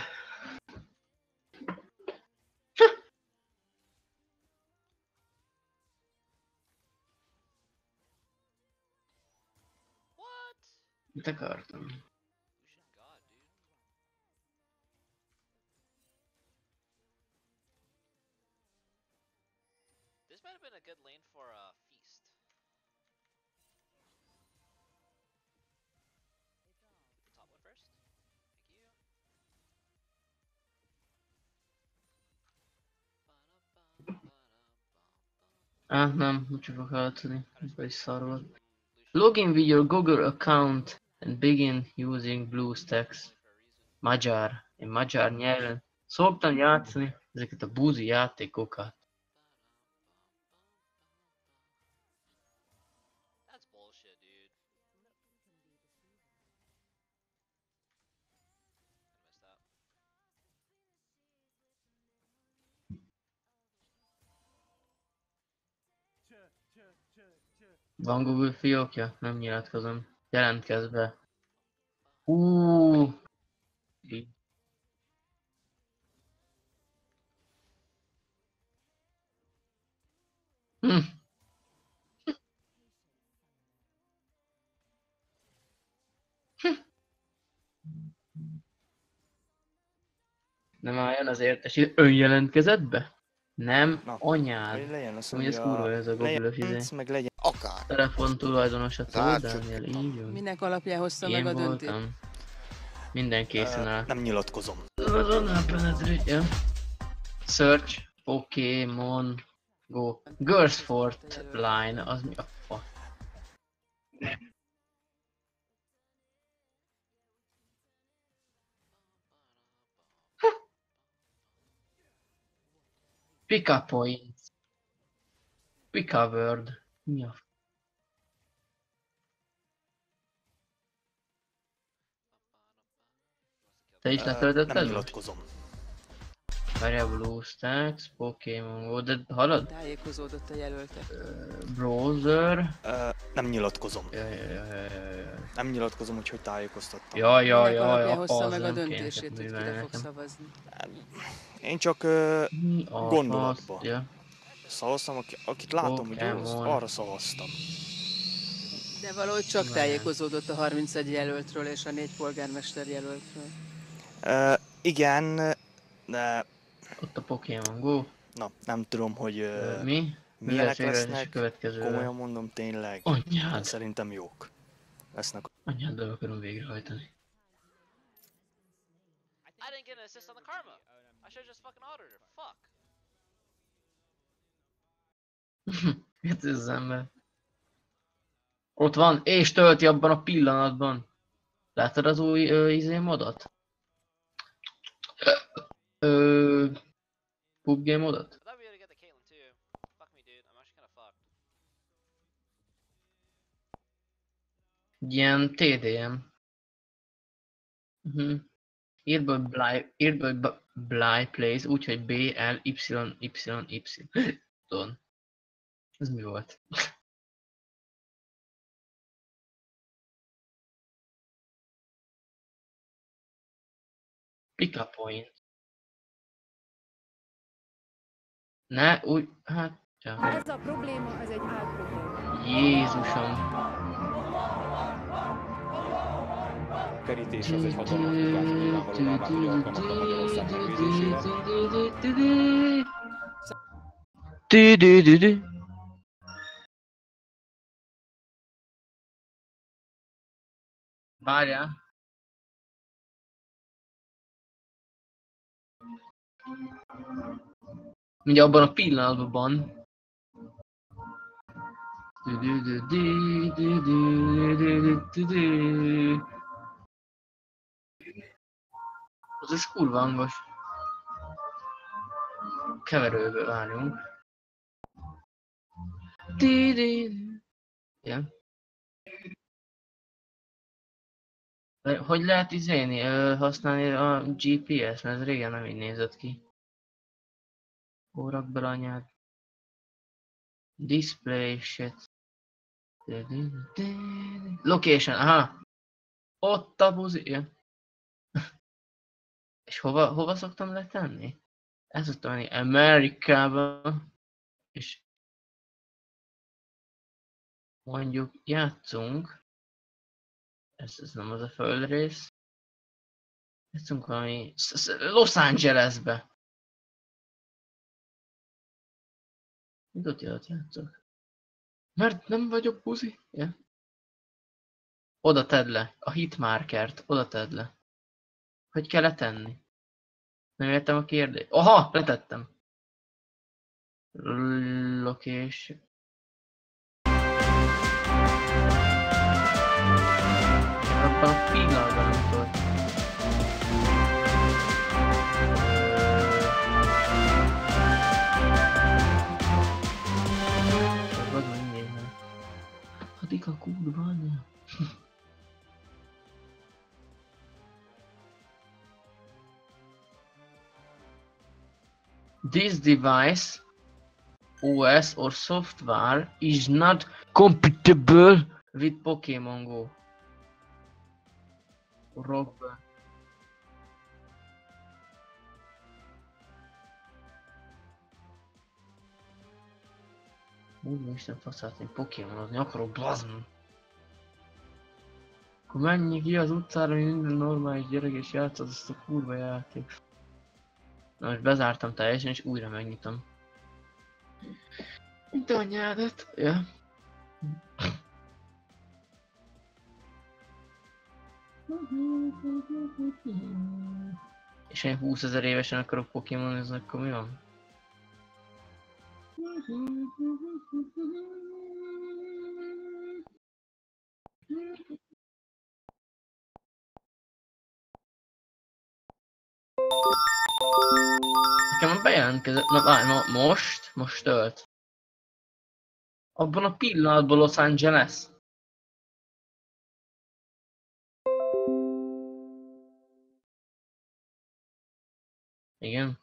Mit akartam?
This might have been a good lane for a feast. The top one first. Thank you.
Ah, nem, úgy fogok hallani. Ez egy szar volt. Login with your Google account and begin using BlueStacks. Magyar. Én magyar nyelven szoktam játszani ezeket a búzi játékokat.
That's bullshit, dude. I missed that.
Van Google fiókja? Nem nyilatkozom. Jelentkezz be. Hú. Így. Hm. Hm. Nem álljon az értesítő. Ön jelentkezett be? Nem,
Na,
anyád.
hogy legyen azt
Amúgy ez
mondja,
kurva ez a Google-ös
legyen,
izé.
meg legyen akár.
Telefon tulajdonos a
Tehát
Dániel, így van.
Minek alapján hozta
Én
meg a döntést?
voltam. Minden készen áll.
Nem nyilatkozom.
Azonnal penetrate, Search, Pokémon, Go. Girls Fort Line, az mi a fa? Pick up points. Pick a word. Mi a f... Te is
Ö,
letöltötted
nem
most?
nyilatkozom.
Várjál, BlueStacks, Pokémon Go, de hallod?
Tájékozódott a jelöltek.
Browser...
Ö, nem nyilatkozom.
Ja, ja, ja, ja, ja.
Nem nyilatkozom, úgyhogy tájékoztattam.
Ja, ja,
Minek
ja,
alapján
ja,
hozta
az
meg a
nem
döntését,
kéne
hogy
művelni
kire fog
nekem.
szavazni?
Én csak ö,
Mi a
gondolatba
fasz, ja.
szavaztam, aki, akit látom, hogy jó, az,
Pokémon.
arra szavaztam.
De valahogy csak
Nem.
tájékozódott a harmincegy jelöltről és a négy polgármester jelöltről.
Ö, igen, de...
Ott a Pokémon Go.
Na, nem tudom, hogy ö,
Ö, mi? Mi
milyenek
lesz végleges
lesznek.
következőre?
Komolyan mondom, tényleg.
Anyád!
Szerintem jók lesznek.
Anyáddal akarom végrehajtani.
I didn't get an assist on the karma. I should just fucking ordered her. Fuck.
Mit ez az ember? Ott van, és tölti abban a pillanatban. Láttad az új ö, izé modot? Ö, pé u bé gé modot?
I thought we had to get the Caitlyn too. Fuck me, dude. I'm actually kinda fucked.
Ilyen té dé em. Uh-huh. Írd be, hogy Bly, írd be, hogy B- Bly Plays, úgyhogy B L Y Y Y. Tudod. Ez mi volt? Pick up point. Ne, úgy, hát, csak.
Ez a probléma, ez egy álprobléma.
Jézusom.
Kerítés az egy hatalmas bukás, nyilvánvalóvá vált, hogy alkalmatlan Magyarország megvédésére.
Tü-dü-dü-dü. Várjál. Mindjárt abban a pillanatban. Tü-dü-dü-dü-dü-dü-dü-dü-dü-dü. Az is kurva hangos. Keverőből várjunk. Tü-dü. Ja. Hogy lehet izéni, használni a gé pé es, mert ez régen nem így nézett ki. Órak bele anyád. Display shit. Location, aha. Ott a buzi. Ja. És hova, hova szoktam letenni? El szoktam menni Amerikába. És mondjuk játszunk. Ez, ez nem az a földrész. Játszunk valami Los Angelesbe. Mit ott jött játszok? Mert nem vagyok buzi. Ja. Oda tedd le. A hitmarkert. Oda tedd le. Hogy kell letenni? Nem értem a kérdést. Aha! Letettem. Location. Abban a pillanatban nem tudod. Vagy mindig nem. Addig a kurva anya. This device, O S or software is not compatible with Pokémon Go. Rockbe. Úristen, faszát, én pokémonozni akarok, blazm! Akkor menjünk ki az utcára, mint minden normális gyerek, és játszod azt a kurva játék. Na most bezártam teljesen, és újra megnyitom. Mint anyádat, ja. És én húszezer évesen akarok pokémonozni, akkor mi van? Nekem bejelentkezett, na várj, ma, most? Most tölt. Abban a pillanatban Los Angeles. Igen.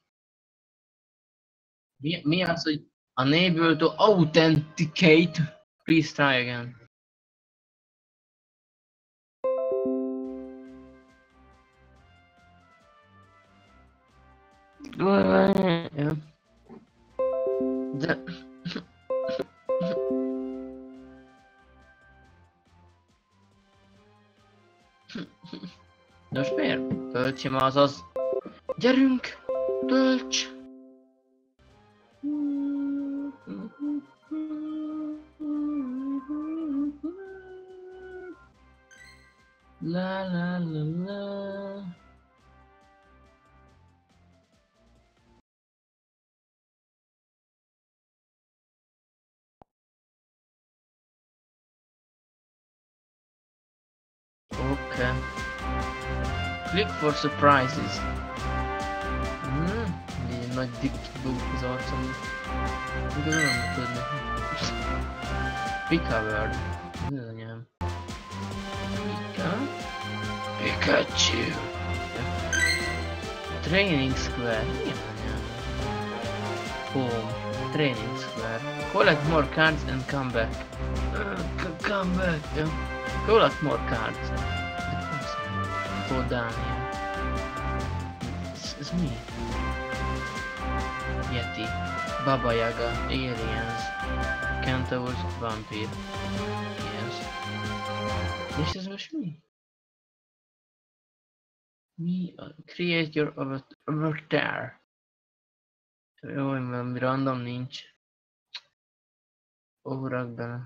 Mi, mi az, hogy unable to authenticate? Please try again. Ja. De... De most miért? Töltse már azaz. Gyerünk! Tölts! La la la la. Okay. Click for surprises. Hmm, egy nagy dickbók az arcom. Igaz nem tudni. Pika word. Ez az anyám. Pika. Pikachu. Training square. Mi az anyám? Home. Training square. Collect more cards and come back. Uh, come back. Yeah. Collect more cards. Go down here. It's, it's me. Yeti. Baba Yaga. Aliens. Centaurs. Vampire. Yes. This is most mi? Mi? Create your avatar. Jó, valami random nincs. Ugrak bele.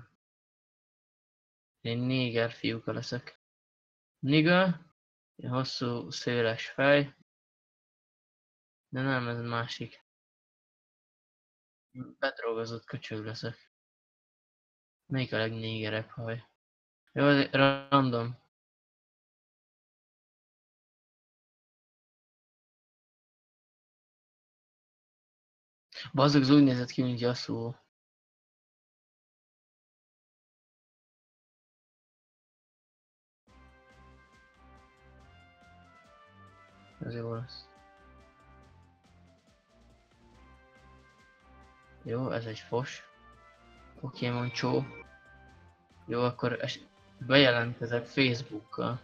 Én néger fiúka leszek. Nigga. Hosszú, széles fej. De nem, ez másik. Bedolgozott köcsög leszek. Melyik a legnégerebb haj? Jó, ez random. Bazzog, az úgy nézett ki, mint Yasuo. Ez jó lesz. Jó, ez egy fos. Pokémon csó. Jó, akkor es bejelentkezek Facebookkal.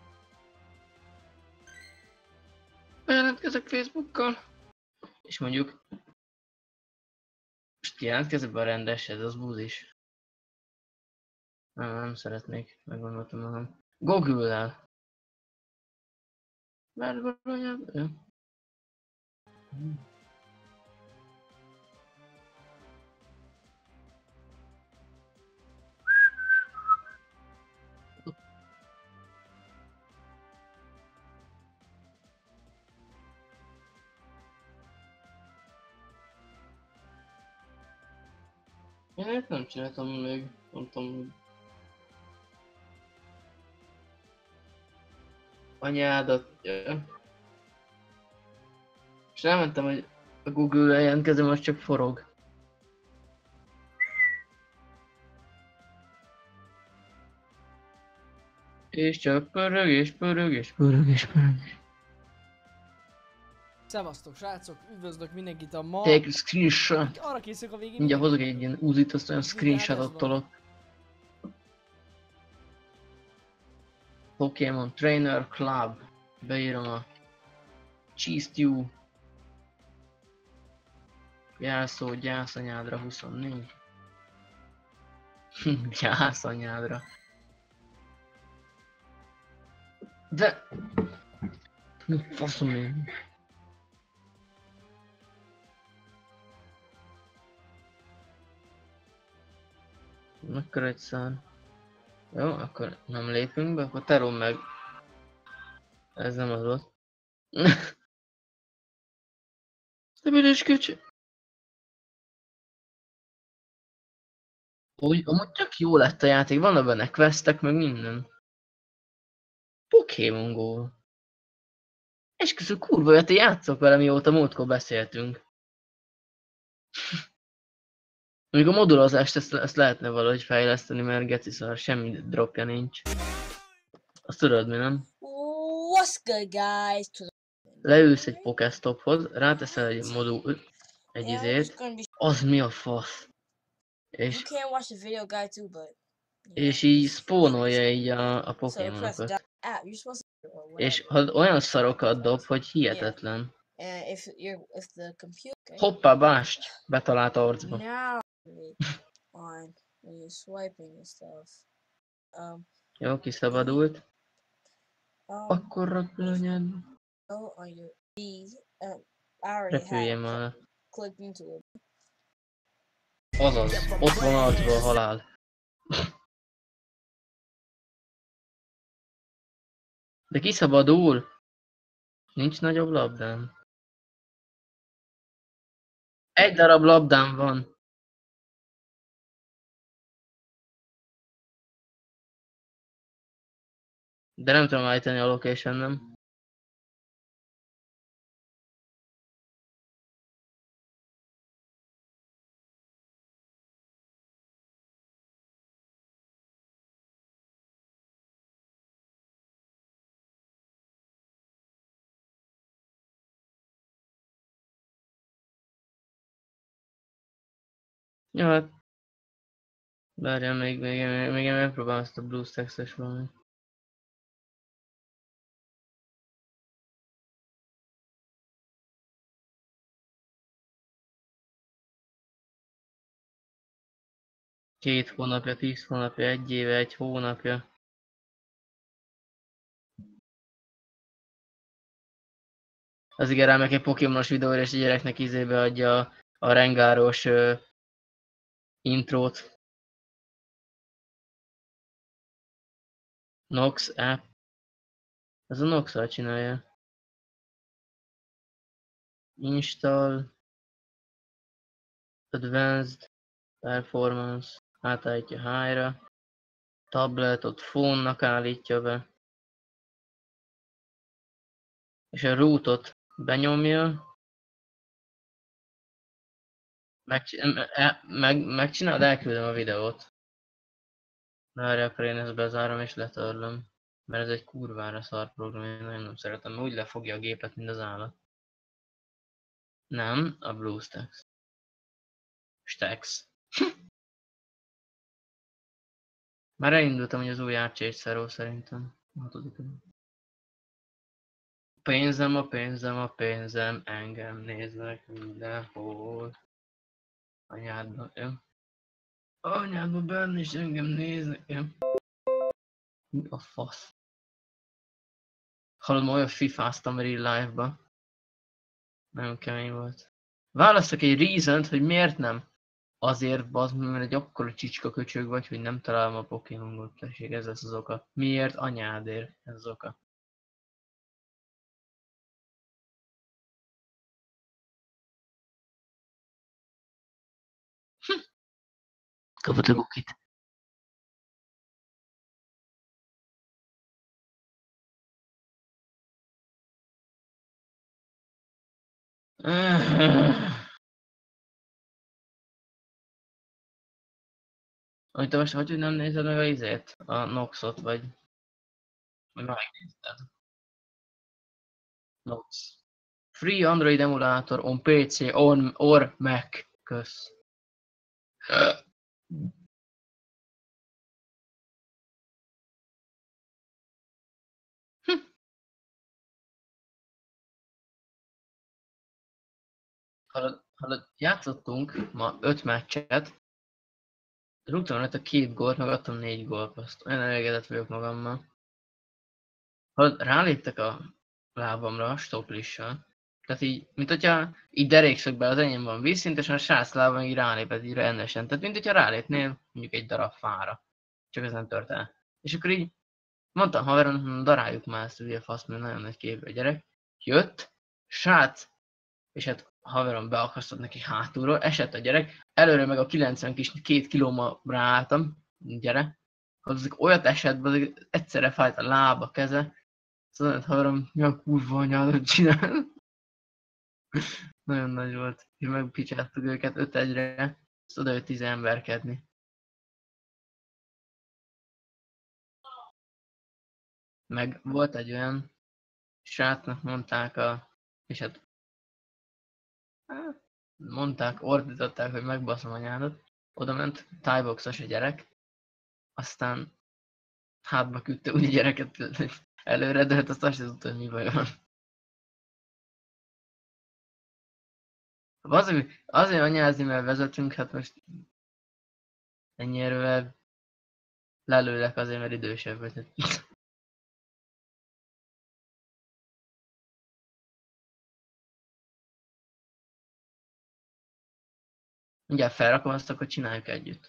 Bejelentkezek Facebookkal. És mondjuk... Most jelentkezek be a rendes, ez az búzis. Nem, nem szeretnék. Meggondoltam magam. Google-el. Már valójában... Ja. Hmm. Én nem csináltam még, nem tudom. Anyádat, ja. És elmentem, hogy a Google-re jelentkezem, az csak forog. És csak pörög, és pörög, és pörög, és pörög.
Szevasztok srácok, üdvözlök mindenkit a ma...
Take a screenshot.
Arra készülök a végén...
Mindjárt hozok egy ilyen úzit, azt olyan screenshotot tolok. Pokémon Trainer Club. Beírom a Cheese Stew. Jelszó gyászanyádra huszonnégy. Gyászanyádra. De... Mi faszom én? Akkor egy szán. Jó, akkor nem lépünk be, akkor terom meg. Ez nem az volt. De büdös köcsö. Úgy, amúgy tök jó lett a játék, vannak benne questek, meg minden. Pokémon Go. És közül kurva, hogy te játszok vele, mióta múltkor beszéltünk. Még a modulozást ezt, ezt lehetne valahogy fejleszteni, mert geci szar, semmi dropja nincs. Azt tudod mi, nem?
What's good, guys?
Leülsz egy Pokéstophoz, ráteszel egy modul, egy
Yeah,
izét,
it's gonna be-
az mi a fasz?
You
És,
can't watch the video guide too, but
és így spawnolja így a, a
so press
Pokémonokat.
down app. You're supposed to or whatever.
És ha olyan szarokat dob, hogy hihetetlen.
And if you're if the computer
Hoppá, bást! Betalált arcba.
now on when you're swiping and stuff. Um,
Jó, kiszabadult.
um
Akkor rakd anyád.
go on your keys. Um, I already
Repüljen
have
már.
clicked into it.
Azaz, ott van arcba a halál. De kiszabadul! Nincs nagyobb labdám. Egy darab labdám van. De nem tudom állítani a location, nem? Jó, hát... Várjál, még, még, még, még én megpróbálom ezt a BlueStacks-es valamit. Két hónapja, tíz hónapja, egy éve, egy hónapja. Az igen, rám egy Pokémonos videóra, és a gyereknek izébe adja a, a rengáros uh, intrót. Nox app. Ez a Nox-al csinálja. Install. Advanced. Performance. Átállítja high-ra. Tabletot phone-nak állítja be. És a rootot benyomja. Megcsin- meg, megcsinálod, elküldöm a videót. Várj, akkor én ezt bezárom és letörlöm. Mert ez egy kurvára szar program, én nagyon nem szeretem, mert úgy lefogja a gépet, mint az állat. Nem, a BlueStacks. Stacks. Már elindultam, hogy az új Archage Zero szerintem. Hatodikon. Pénzem, a pénzem, a pénzem, engem néznek mindenhol. Anyádba, jó? Anyádba benne is engem néznek, jó? Mi a fasz? Hallod, ma olyan fifáztam real life-ba. Nagyon kemény volt. Választok egy reason-t, hogy miért nem. Azért, bazd, mert egy akkora csicska köcsög vagy, hogy nem találom a Pokémon-ot, tessék, ez lesz az oka. Miért? Anyádért, ez az oka. Hm. Kapott a kukit. Amit te most hogy, hogy nem nézed meg a izét? A Noxot, vagy... Vagy megnézted? Nox. Free Android emulátor on pé cé on, or Mac. Kösz. Hm. Hallod, hallod, játszottunk ma öt meccset. Rúgtam rajta két gólt, meg adtam négy gólpaszt. Olyan elégedett vagyok magammal. Hallod, ráléptek a lábamra a stoplissal. Tehát így, mint hogyha így derékszögben az enyém van vízszintesen, a srác lábam így rálépett így rendesen. Tehát mint hogyha rálépnél mondjuk egy darab fára. Csak ez nem tört el. És akkor így mondtam haveron, daráljuk már ezt ugye fasz, mert nagyon nagy képű a gyerek. Jött, srác, és hát haverom beakasztott neki hátulról, esett a gyerek, előre meg a kilencven kis két kilóma ráálltam, gyere. Azok olyat esett, azok egyszerre fájt a lába, keze. Szóval haverom, mi a kurva anyádat csinál? Nagyon nagy volt. És megpicsáltuk őket öt egyre, azt oda jött tíz emberkedni. Meg volt egy olyan srácnak mondták a... és hát... hát mondták, ordították, hogy megbaszom anyádat. Oda ment thaiboxos a gyerek. Aztán hátba küldte úgy a gyereket előre, de hát azt azt tudta, hogy mi baj van. Azért, azért anyázni, mert vezetünk, hát most ennyi erővel lelőlek azért, mert idősebb vagy. Mindjárt felrakom azt, akkor csináljuk együtt.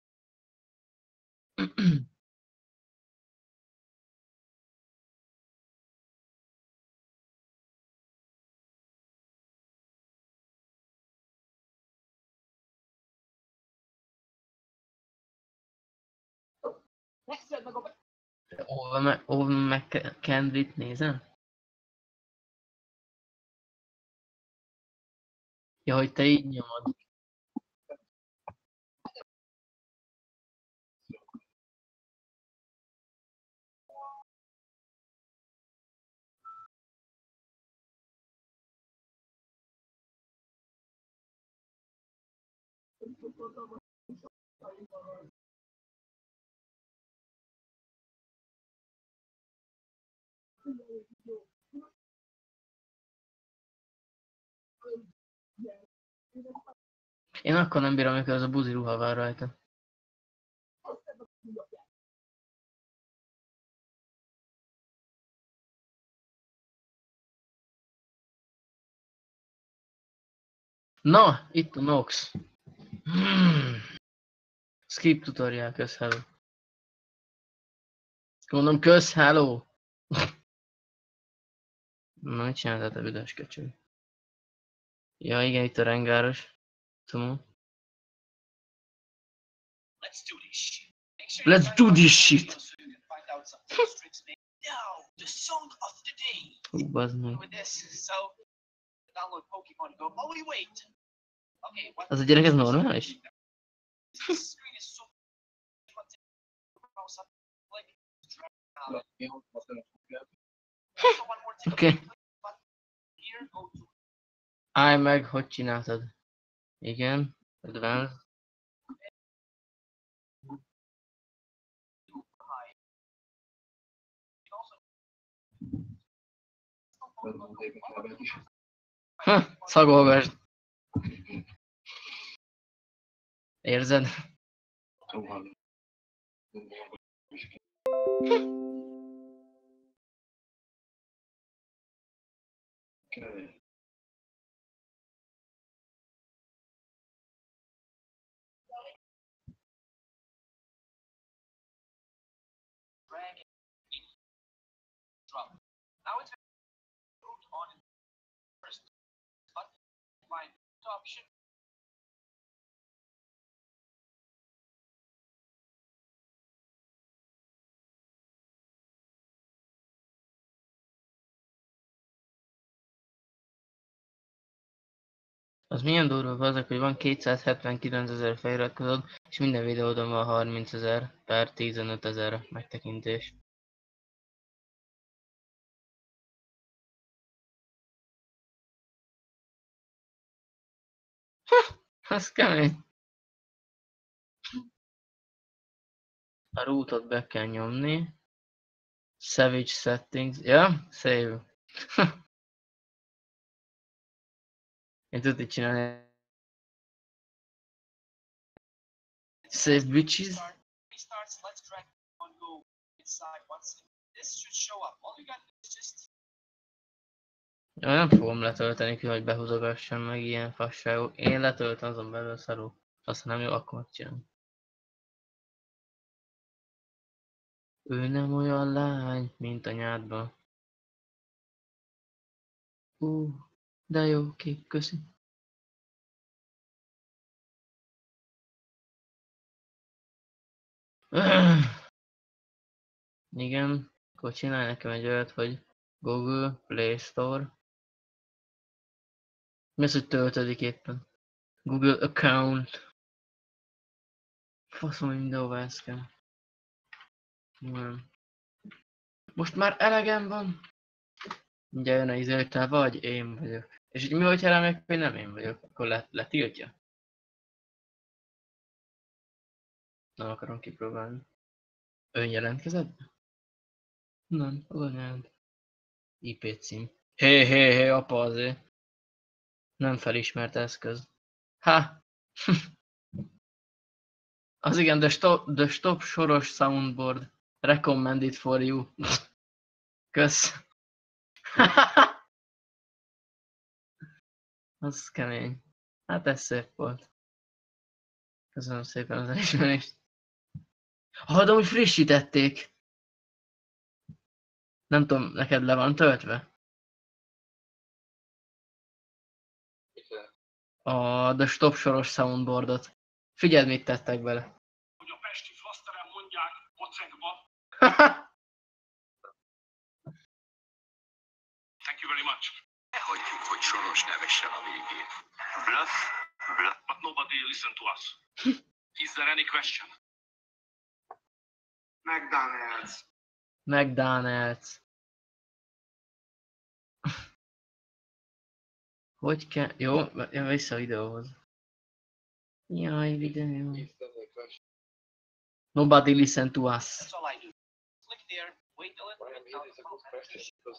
Owen McKendrit nézem? Ja, hogy te így nyomod. Én akkor nem bírom, amikor az a buzi ruha van rajta. Na, itt a Nox. Hmm. Skip tutorial, kösz, hello. Mondom, kösz, hello. Na, mit csináltál te büdös köcsög? Ja, igen, itt a rengáros. Tudom. Let's do this shit. Let's do this shit. Hú, bazd meg. Az a gyerek, ez normális? Oké. Okay. Állj meg, hogy csináltad? Igen, advanced. Ha, szagolgasd. Érzed? Az milyen durva azok, hogy van kétszázhetvenkilencezer feliratkozód, és minden videódon van harmincezer per tizenötezer megtekintés. Ha, az kemény. A rootot be kell nyomni. Savage settings. Ja, save. Én tudod így csinálni. Save bitches. Ja, nem fogom letölteni ki, hogy behúzogassam meg ilyen fasságok. Én letöltöm azon belül szarul. Aztán nem jó, akkor megcsinálom. Ő nem olyan lány, mint anyádban. Ú, uh, de jó, kék, köszi. Igen, akkor csinálj nekem egy olyat, hogy Google Play Store. Mi az, hogy töltödik éppen? Google account. Faszom, hogy mindenhová ez kell. Nem. Most már elegem van. Ugye jön a izé, te vagy, én vagyok. És így mi, hogyha remek, hogy nem én vagyok, akkor le, letiltja? Nem akarom kipróbálni. Ön jelentkezett? Nem, az anyád. I P cím. Hé, hé, hé, apa azért. Nem felismert eszköz. Ha! Az igen, the stop, the stop soros soundboard. Recommended for you. Kösz. Az kemény. Hát ez szép volt. Köszönöm szépen az elismerést. Ha, de úgy frissítették. Nem tudom, neked le van töltve? A The Stop soros soundboardot. Figyeld, mit tettek bele.
Hogy a pesti flaszterem mondják pocekba. Thank you very much. Ne hagyjuk, hogy soros nevessen a végén. Bluff, bluff. But nobody listen to us. Is there any question? McDonald's.
McDonald's. Hogy kell... Jó, jön vissza a videóhoz. Jaj, videó. Nobody listen to us.
That's all I do. Click there, wait a little.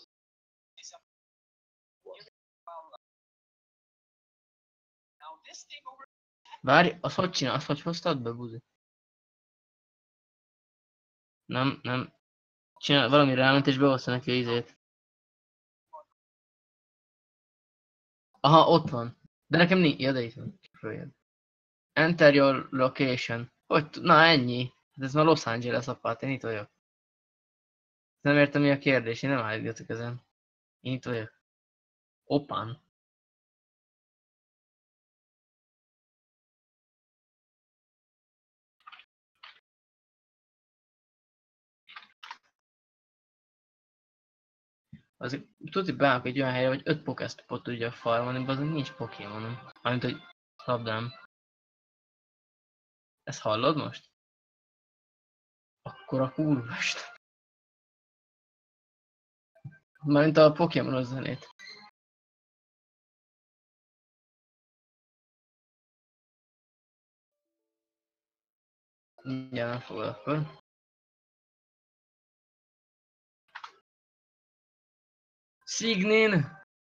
Now this thing over.
Várj, azt hogy csinál? Azt hogy hoztad be, buzi? Nem, nem. Csinál, valami ráment és behozta neki a izét. Aha, ott van. De nekem nincs. Ja, de itt van. Följön. Enter your location. Hogy? Na ennyi. Hát ez már Los Angeles apát, én itt vagyok. Nem értem, mi a kérdés, én nem állítgatok ezen. Én itt vagyok. Opán. Azért tudod, beállok egy olyan helyre, hogy öt pokesztopot tudja farmolni, de azért nincs Pokémonom. Mármint, hogy labdám. Ezt hallod most? Akkor a kurvast. Mármint a Pokémonos zenét. Mindjárt nem fogod akkor. Signin!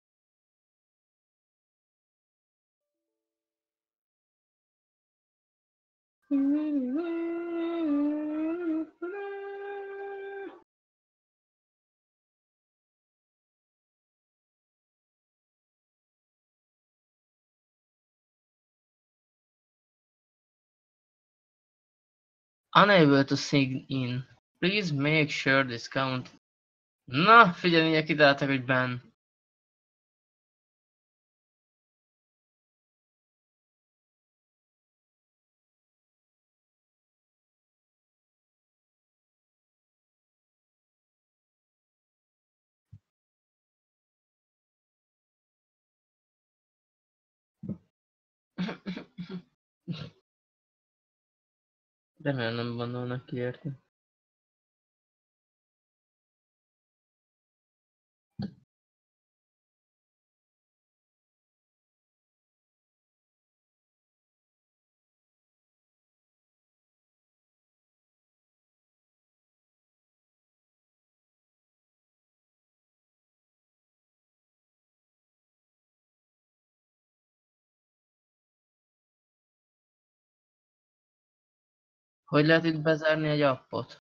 Unable to sign in. Please make sure this count. Na, figyelj, mindjárt kitaláltak, hogy ban. Remélem nem gondolnak ki érte. Hogy lehet itt bezárni egy appot?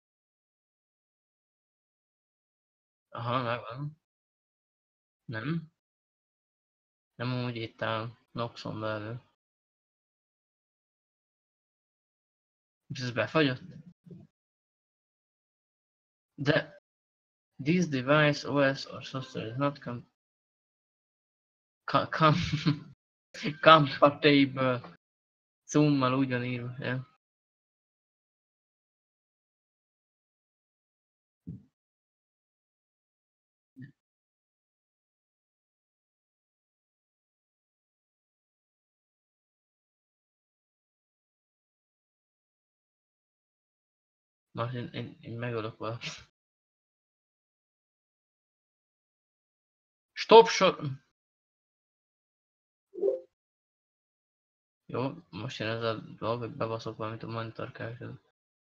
Aha, megvan. Nem? Nem úgy itt a Noxon belül. És ez befagyott? De... This device, O S or software is not com... Com... com compatible. Zoommal úgy van írva, ja. Most én, én, én megölök valakit. Stop shot! Jó, most jön ez a dolog, hogy bebaszok valamit a monitor kártyára.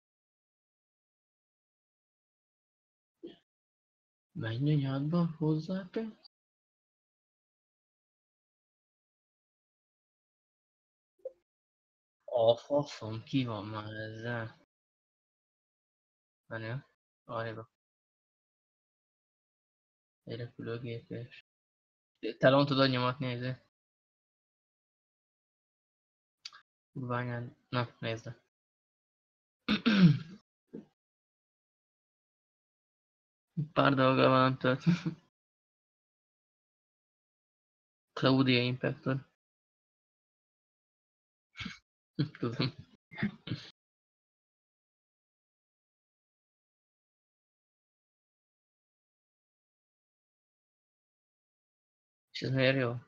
Menj a nyádba hozzá pénzt. A faszom, ki van már ezzel? Menjél, arrébb. Egy repülőgépes. Telon tudod nyomatni ezért? Kurványád. Na, nézd le. Pár dolga van, nem tört. Claudia Impactor. Tudom. És ez miért jó?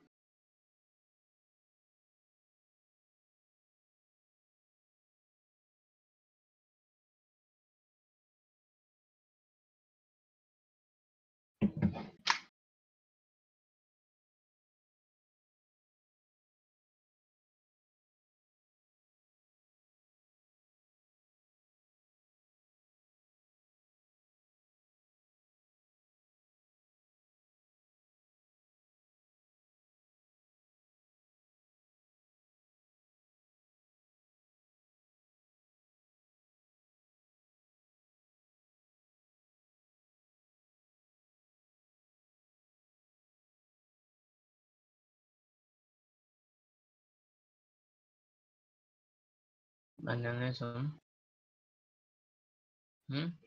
Menjen nézem. Hm?